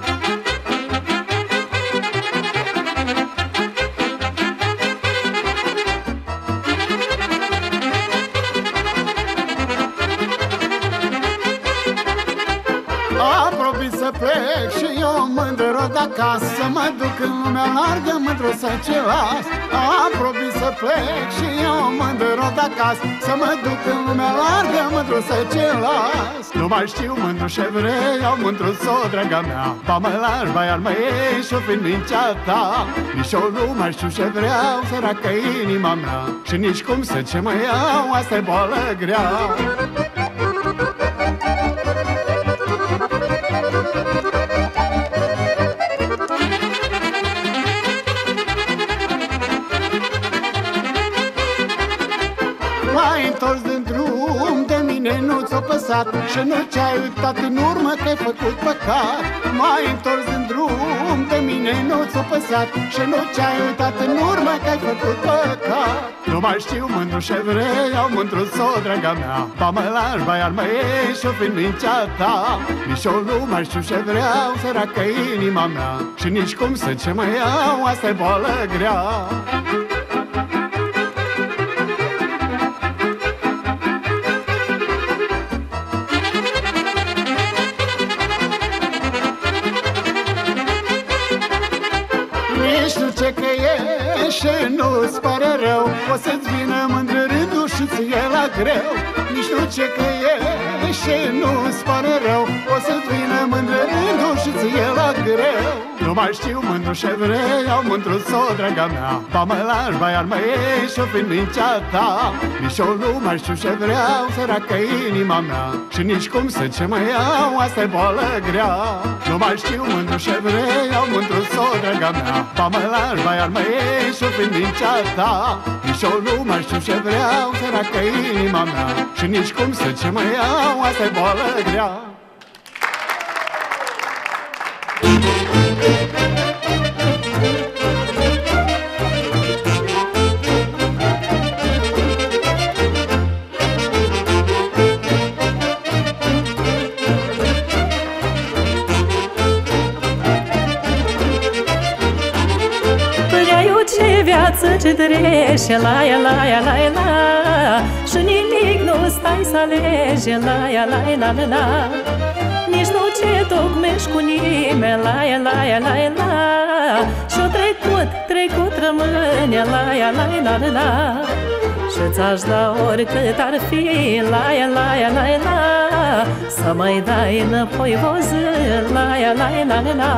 [SPEAKER 10] Să plec și eu mândru de acasă, să mă duc în lumea largă, mândru să ce las. Am promis să plec și eu mândru de acasă, să mă duc în lumea largă, mândru să ce las. Nu mai știu mândru ce vreau, mândruțo, draga mea, ba mă lași, ba iar mă ieși o fiind mintea ta. Nici eu nu mai știu ce vreau, săracă inima mea, și nici cum să ce mai iau, asta-i boală grea. M-ai întors din drum, de mine nu ți-o păsat. apăsat și nu ți-ai uitat în urmă că ai făcut păcat. M-ai întors în drum, de mine nu ți-o păsat și nu ți-ai uitat în urmă că ai făcut păcat. Nu mai știu mândru ce vreau, mândruțo, draga mea, ba mă lași, ba iar mă ieși și-o fi mintea ta. Nici eu nu mai știu ce vreau, săracă inima mea, și nici cum să ce mă iau, asta-i boală grea. Ce că e și nu-ți pare rău, o să-ți vină mândră rândul și ție la greu. Nici nu ce că e și nu-ți pare rău, o să-ți vină mândră rândul și ție la greu. Nu mai știu mândru ce vreau, mândruțo, draga mea, ba mă lași, ba iar mă ieși și-o fi mintea ta. Nici eu nu mai știu ce vreau, săracă inima mea, și nici cum să ce mă iau, asta-i boală grea. Nu mai știu mândru ce vreau, mândruțo, draga mea, ba mă lași, ba iar mă ieși și-o fi mintea ta. Nici eu nu mai știu ce vreau, săracă inima mea, și nici cum să ce mă iau, asta-i boală grea.
[SPEAKER 1] Viață ce trece, la ea, la ea, la ea, la și nimic nu stai să alegi, la ea, la ea, la ea, la nici nu ce tocmești cu nimeni, la ea, la ea, la ea, la și-o trecut, trecut rămâne, la ea, la ea, la ea, la și ți-aș da oricât ar fi, la ea, la ea, la ea, la să mai dai înapoi o zi, la ea, la ea, la ea, la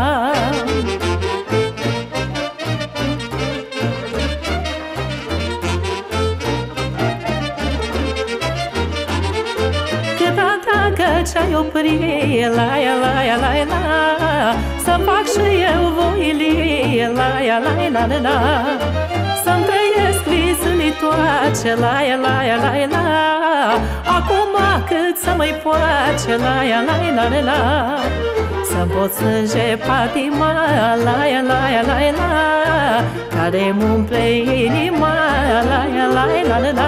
[SPEAKER 1] ce-ai opri, la ea, la ea, la ea, la să-mi fac și eu voile, la ea, la ea, la la să-mi trăiesc visele toace, la ea, la ea, la ea, la acum cât să mai poace, la ea, la ea, la la să-mi pot strânge patima, la ea, la ea, la ea, la care-mi umple inima, la ea, la ea, la la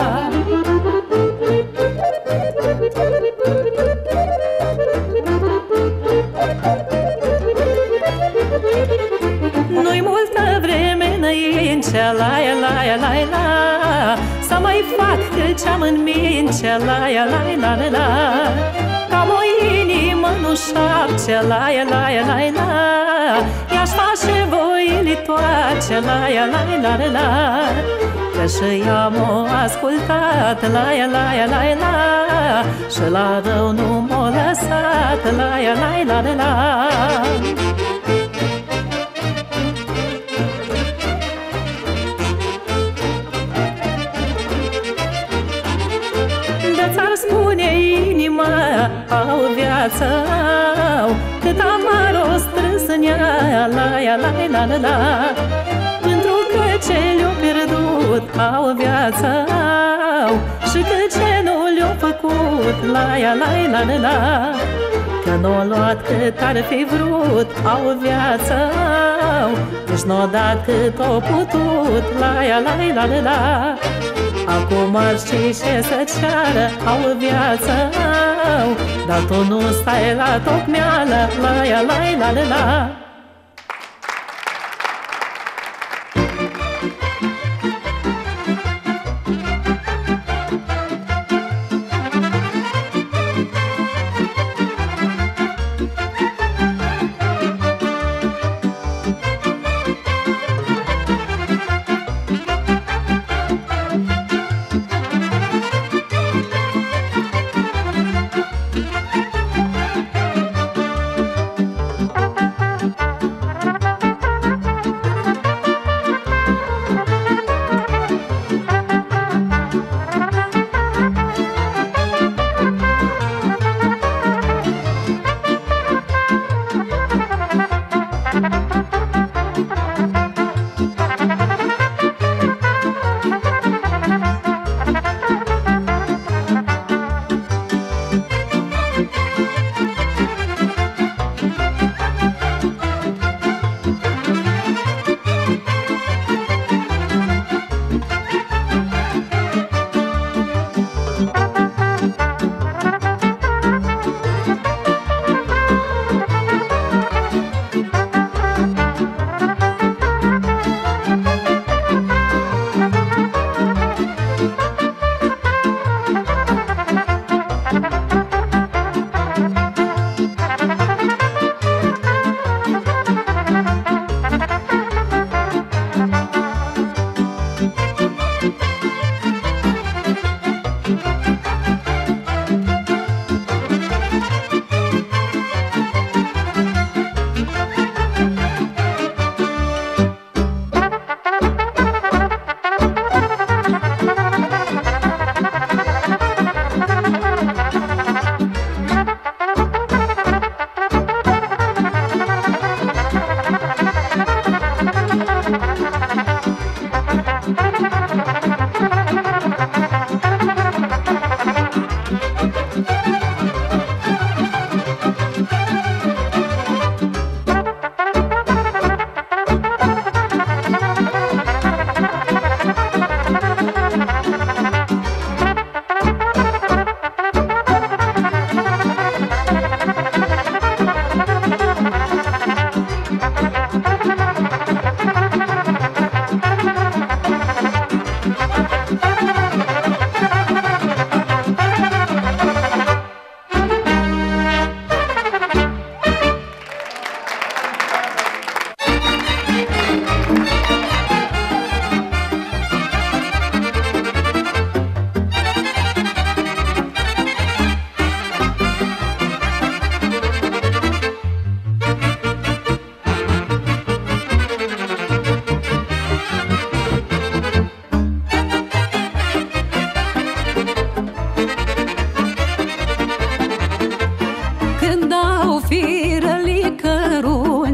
[SPEAKER 1] Nu-i multă vreme înainte, la ea, la ea, la ea, la să mai fac cât ce-am în minte, la ea, la ea, la ea, la cam o inimă nu șapce, la ea, la ea, la ea, la i-aș face voile toace, la ea, la ea, la ea, la că și i-am-o ascultat, la ea, la ea, la ea, la și la rău nu m-o lăsat, la ea, la ea, la ea, la de-ți-ar spune inima, au viață, au cât amar o strâns în ea, la ea, la ea, la la pentru că ce le-o pierdut, au viață, au și cât ce nu le-o făcut, la ea, la ea, la la că n-o luat cât ar fi vrut, au viață, au nici n-o dat cât o putut, la ea, la ea, la la acum ar ști ce să ceară, au viață, au dar tu nu stai la tocmeală, la ea, la ea, la la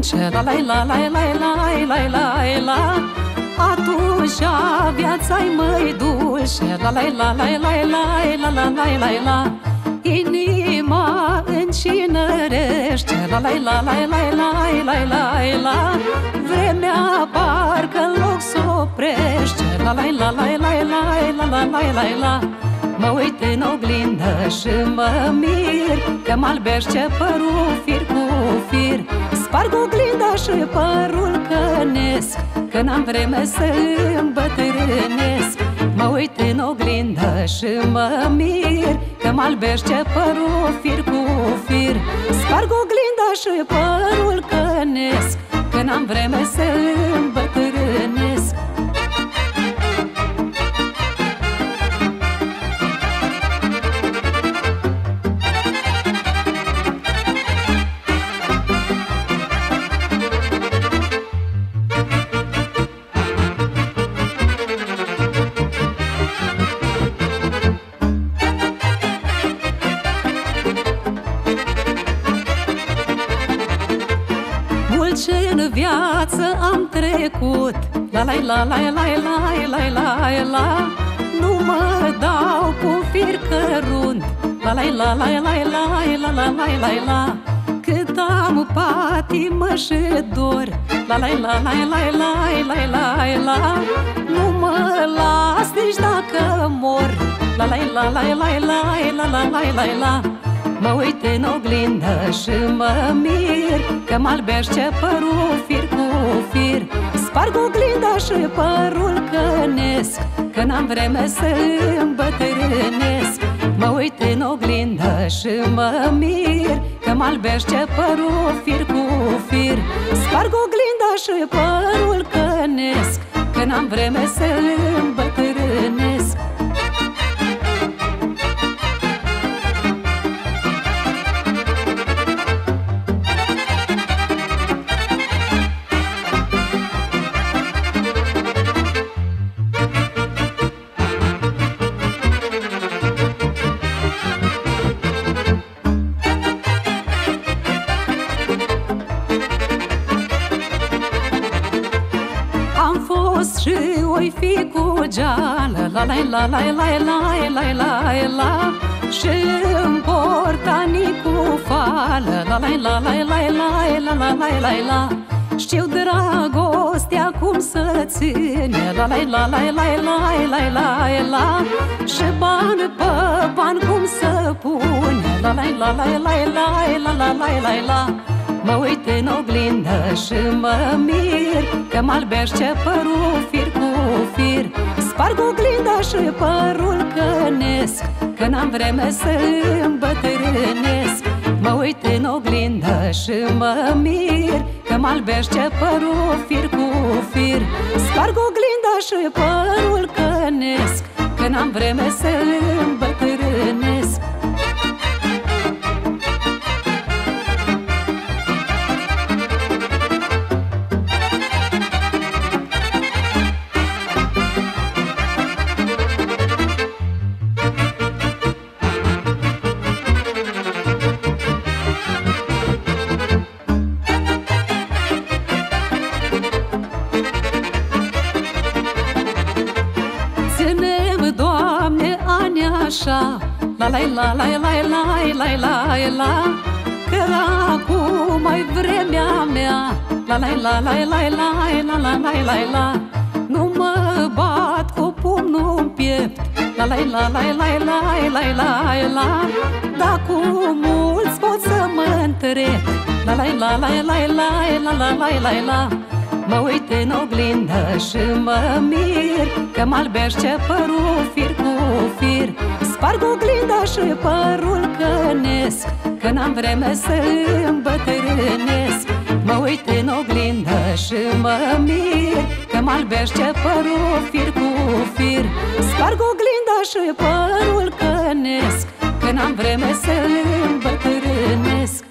[SPEAKER 8] dulce, la la la la la la la la la. Atunci viața-i mai dulce, la la la la la la la la la la. Inima încinărește, la la la la la la la la la. Vremea parcă în loc s-o oprește, la la la la la la la la la la. Mă uit în oglindă și mă mir că m-albește părul fir cu fir. Sparg oglinda și părul cănesc, că n-am vreme să îmbătrânesc. Mă uit în oglindă și mă mir că m-albește părul fir cu fir. Sparg oglinda și părul cănesc, că n-am vreme să îmbătrânesc. Ce-n viață am trecut, la la la la la la la la la. Nu mă dau cu fir cărunt, la la la la la la la la la la. Cât am patimă și dor, la la la la la la la la la. Nu mă las nici dacă mor, la la la la la la la la la la. Mă uit în oglindă și mă mir că m-albește părul fir cu fir. Sparg oglinda și părul cănesc, că n-am vreme să îmbătrânesc. Mă uit în oglindă și mă mir că m-albește părul fir cu fir. Sparg oglinda și părul cănesc, că n-am vreme să îmbătrânesc. Și oi fi cu geală, la la la la la la la la la. Și-mi port anii cu fală, la la la la la la la la la la. Știu dragostea cum să ține, la la la la la la la la la. Și bani pe bani cum să pune, la la la la la la la la la la. Mă uit în oglindă și mă mir că m-albește părul fir cu fir. Sparg oglinda și părul cănesc, că n-am vreme să îmbătrânesc. Mă uit în oglindă și mă mir că m-albește părul fir cu fir. Sparg oglinda și părul cănesc, că n-am vreme să îmbătrânesc. La la la la la la la la la. Că acum mai vremea mea, la la la la la la la la la la. Nu mă bat cu pumnul în piept, la la la la la la la la la. Dar cu mulți pot să mă întrec, la la la la la la la la la la. Mă uit în oglindă și mă mir că m-albește părul fir cu fir. Sparg oglinda și părul cănesc, că n-am vreme să îmbătrânesc. Mă uit în oglindă și mă mir că m-albește părul fir cu fir. Sparg oglinda și părul cănesc, că n-am vreme să îmbătrânesc.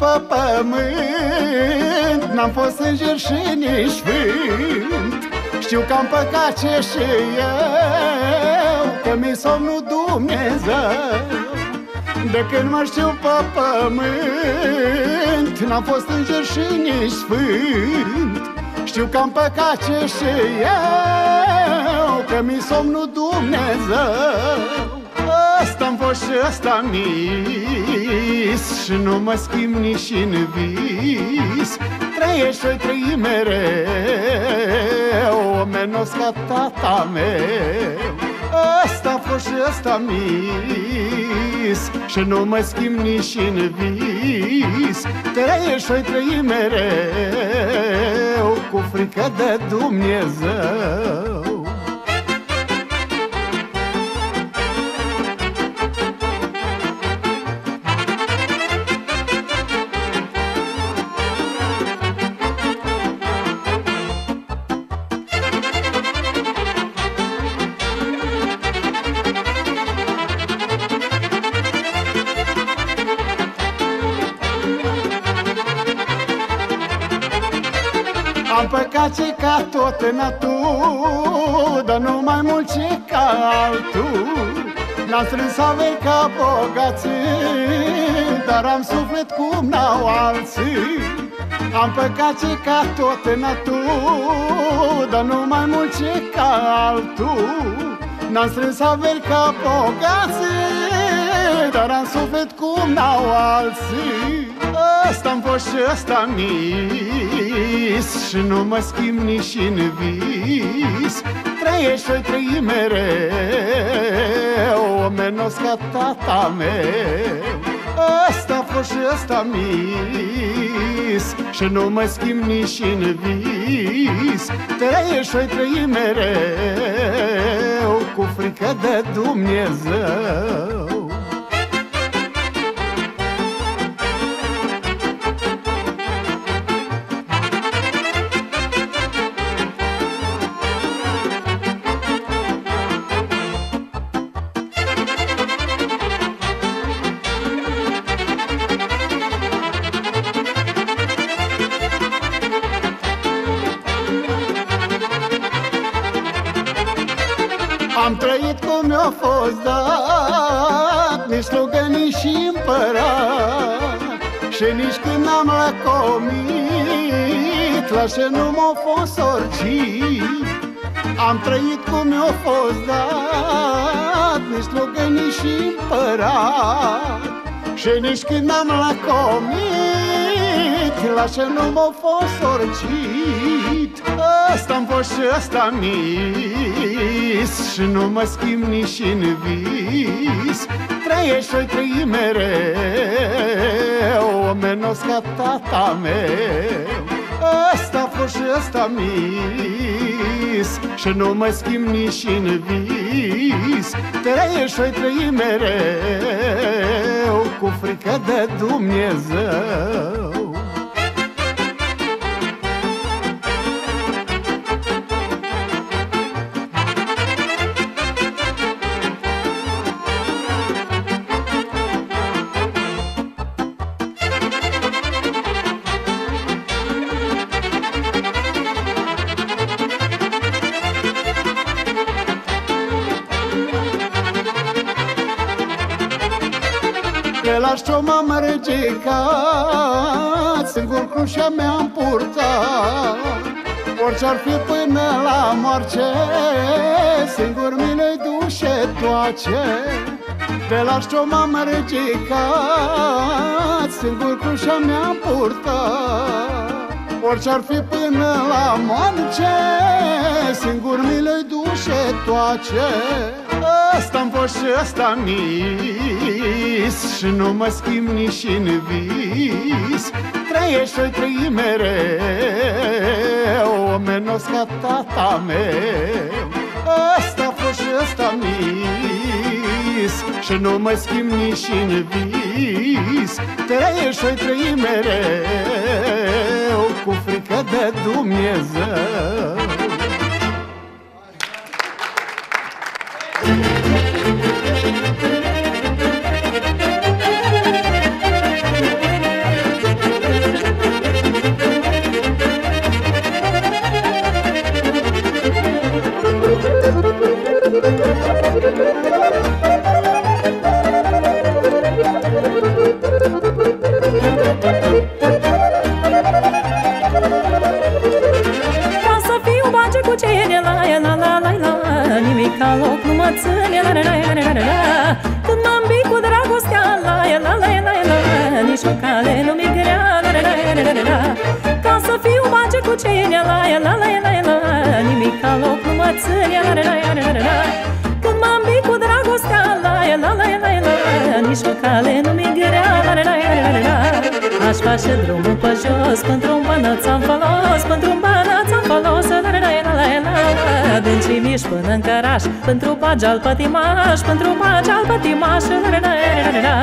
[SPEAKER 10] pe pământ, n-am fost înger și nici sfânt. Știu că am păcat ce și eu, că mi-i somnul Dumnezeu. De când mă știu pe pământ, n-am fost înger și nici sfânt. Știu că am păcat ce și eu, că mi-i somnul Dumnezeu. Ăsta-am fost și ăsta mis, și nu mă schimb nici în vis. Trăiești și-o trăi mereu, omenos ca tata meu. Ăsta-a fost și ăsta mis, și nu mă schimb nici în vis. Trăiești și-o trăi mereu, cu frică de Dumnezeu. Am păcat ce ca tot natul, dar nu mai mult ce ca altul. N-am strâns averi ca bogații, dar am suflet cum n-au alții. Am păcat ce ca tot natul, dar nu mai mult ce ca altul. N-am strâns averi ca bogații, dar am suflet cum n-au alții. Ăsta-am fost și ăsta mis, și nu mă schimb nici în vis. Trăiești și-o trăi mereu, omenos ca tata meu. Ăsta-a fost și ăsta mis, și nu mă schimb nici în vis. Trăiești și-o trăi mereu, cu frică de Dumnezeu. Am trăit cum mi-a fost dat, nici slugănii și împărat. Și nici când am lăcomit, la ce nu m-a fost sorgit. Am trăit cum mi-a fost dat, nici slugănii și împărat. Și nici când am lăcomit, la ce nu m-a fost sorgit. Ăsta-am fost și ăsta mis, și nu mă schimb nici în vis. Trăiești și-o trăi mereu, omenos ca tata meu. Ăsta-a fost și ăsta mis, și nu mă schimb nici în vis. Trăiești și-o trăi mereu, cu frică de Dumnezeu. Pe la știu m-am ridicat, singur crucea mi-am purtat. Orice-ar fi până la moarte, singur mi le duce toace. Pe la știu m-am ridicat, singur crucea mi-am purtat. Orice-ar fi până la moarte, singur mi le duce toace. Ăsta-am fost și ăsta mis, și nu mă schimb nici în vis. Trăiești și-o trăi mereu, omenos ca tata meu. Ăsta-a fost și ăsta mis, și nu mă schimb nici în vis. Trăiești și-o trăi mereu, cu frică de Dumnezeu.
[SPEAKER 1] ține, la la la la la la. Când m-am bit cu dragostea, la la la la la la, nici o cale nu mi grea, la la la la la la. Ca să fiu bage cu cine, la la la la la, nimic ca loc nu mă ține, la la la la la la. Când m-am bit cu dragostea, la la la la la, nici o cale nu mi grea, la la la la la. Aș face drumul pe jos, pentru-un bănăț am folos, pentru-un bănăț am folos, la la la la la. Din Cimiș până în Căraș, pentru bagi al pătimaș, pentru bagi al pătimaș, la la la la la.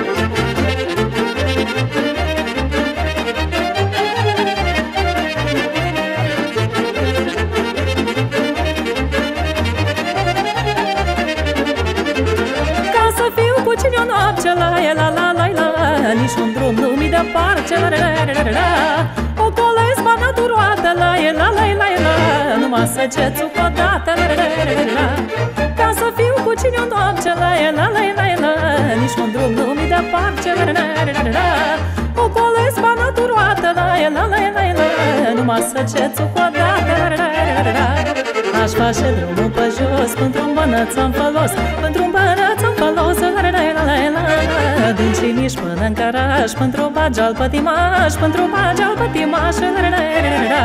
[SPEAKER 1] Cu cine o noapte, la la la la la, nici un drum nu mi dă parce, la la la la la. O colesc banatul roată, la la la la la, numai săgețul cu o dată, la la la la. Ca să fiu cu cine o noapte, la la la la la, nici un drum nu mi dă parce, la la la la la. O colesc banatul roată, la la la la la, numai săgețul cu o dată, la la la la. Aș face drumul pe jos, pentru-un bănăț am folos, pentru-un bănăț am folos, la la la la la la. Din Cimiș până în Căraș, pentru bagi al pătimaș, pentru bagi al pătimaș, la la la la la.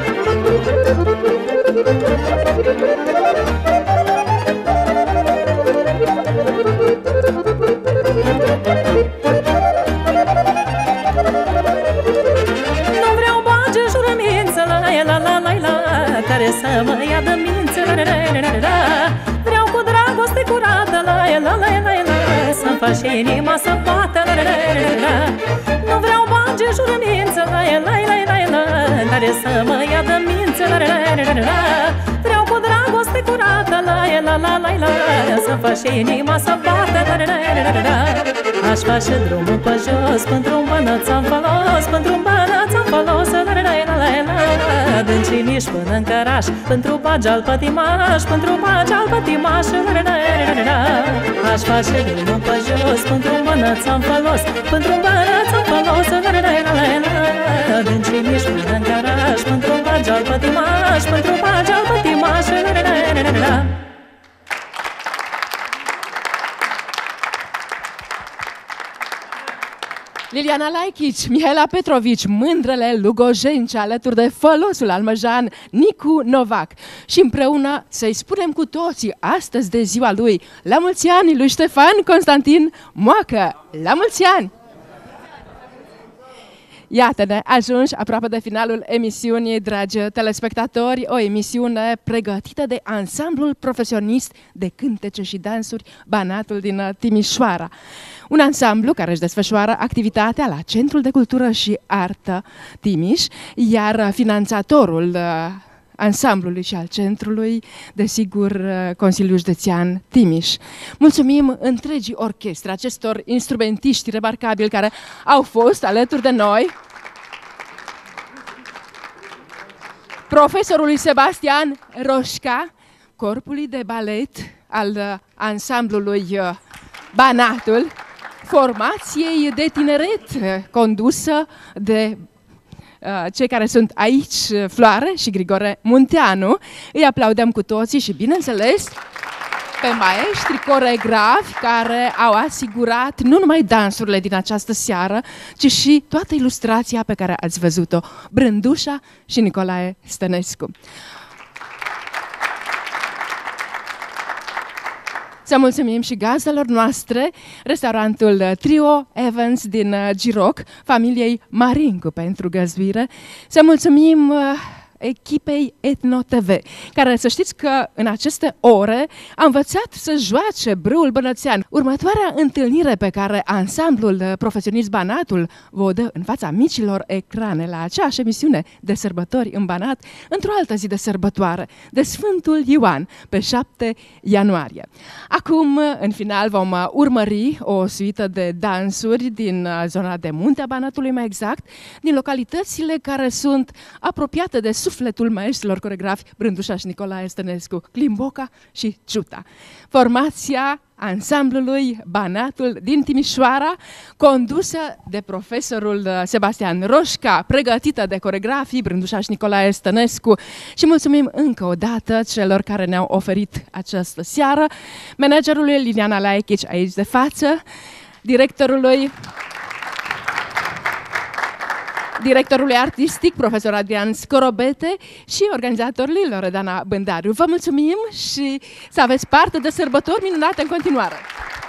[SPEAKER 1] Nu vreau bage jurămință, la la la la la, care să mă ia de mință, la la la la la. Vreau cu dragoste curată, la la la la la, să-mi faci inima să bată, la la la la la. Nu vreau bage jurămință, la la la la la, care să mă ia de mință, la la la la la. Vreau cu dragoste curată, la la la la la, să-mi faci inima să bată, la la la la la. Aș face drumul pe jos, pentru-un bănăț am folos, pentru-un bănăț am folos, la la la la la. Din Cimiș până în Căraș, pentru bagi al pătimaș, pentru bagi al pătimaș, la la la la la. Aș face drumul pe jos, pentru-un bănăț am folos, pentru-un bănăț am folos, la la la la la. Din Cimiș până în Căraș, pentru bagi al pătimaș, pentru bagi al pătimaș, la la la la la.
[SPEAKER 2] Liliana Laichici, Mihaela Petrovici, mândrele lugojence alături de folosul almăjan Nicu Novac. Și împreună să-i spunem cu toții astăzi de ziua lui, la mulți ani lui Ștefan Constantin Moacă, la mulți ani! Iată-ne, ajungi aproape de finalul emisiunii, dragi telespectatori, o emisiune pregătită de ansamblul profesionist de cântece și dansuri Banatul din Timișoara. Un ansamblu care își desfășoară activitatea la Centrul de Cultură și Artă Timiș, iar finanțatorul ansamblului și al centrului, desigur, Consiliul Județean Timiș. Mulțumim întregii orchestre, acestor instrumentiști remarcabili care au fost alături de noi. Profesorului Sebastian Roșca, corpului de balet al ansamblului Banatul, formației de tineret condusă de cei care sunt aici, Floare și Grigore Munteanu. Îi aplaudăm cu toții și, bineînțeles, pe maestri coreografi care au asigurat nu numai dansurile din această seară, ci și toată ilustrația pe care ați văzut-o, Brândușa și Nicolae Stănescu. Să mulțumim și gazdelor noastre, restaurantul Trio Evans din Giroc, familiei Marincu pentru găzduire. Să mulțumim echipei Etno T V, care să știți că în aceste ore a învățat să joace brâul bănățean. Următoarea întâlnire pe care ansamblul profesionist Banatul vă dă în fața micilor ecrane la aceeași emisiune de sărbători în Banat, într-o altă zi de sărbătoare, de Sfântul Ioan, pe șapte ianuarie. Acum, în final, vom urmări o suită de dansuri din zona de Muntea Banatului, mai exact, din localitățile care sunt apropiate de sufletul maestrilor coregrafi Brândușa și Nicolae Stănescu, Climboca și Ciuta. Formația ansamblului Banatul din Timișoara, condusă de profesorul Sebastian Roșca, pregătită de coregrafii Brândușa și Nicolae Stănescu. Și mulțumim încă o dată celor care ne-au oferit această seară, managerului Liliana Laichici aici de față, directorului directorului artistic, profesor Adrian Scorobete, și organizatorului Loredana Bândariu. Vă mulțumim și să aveți parte de sărbători minunate în continuare!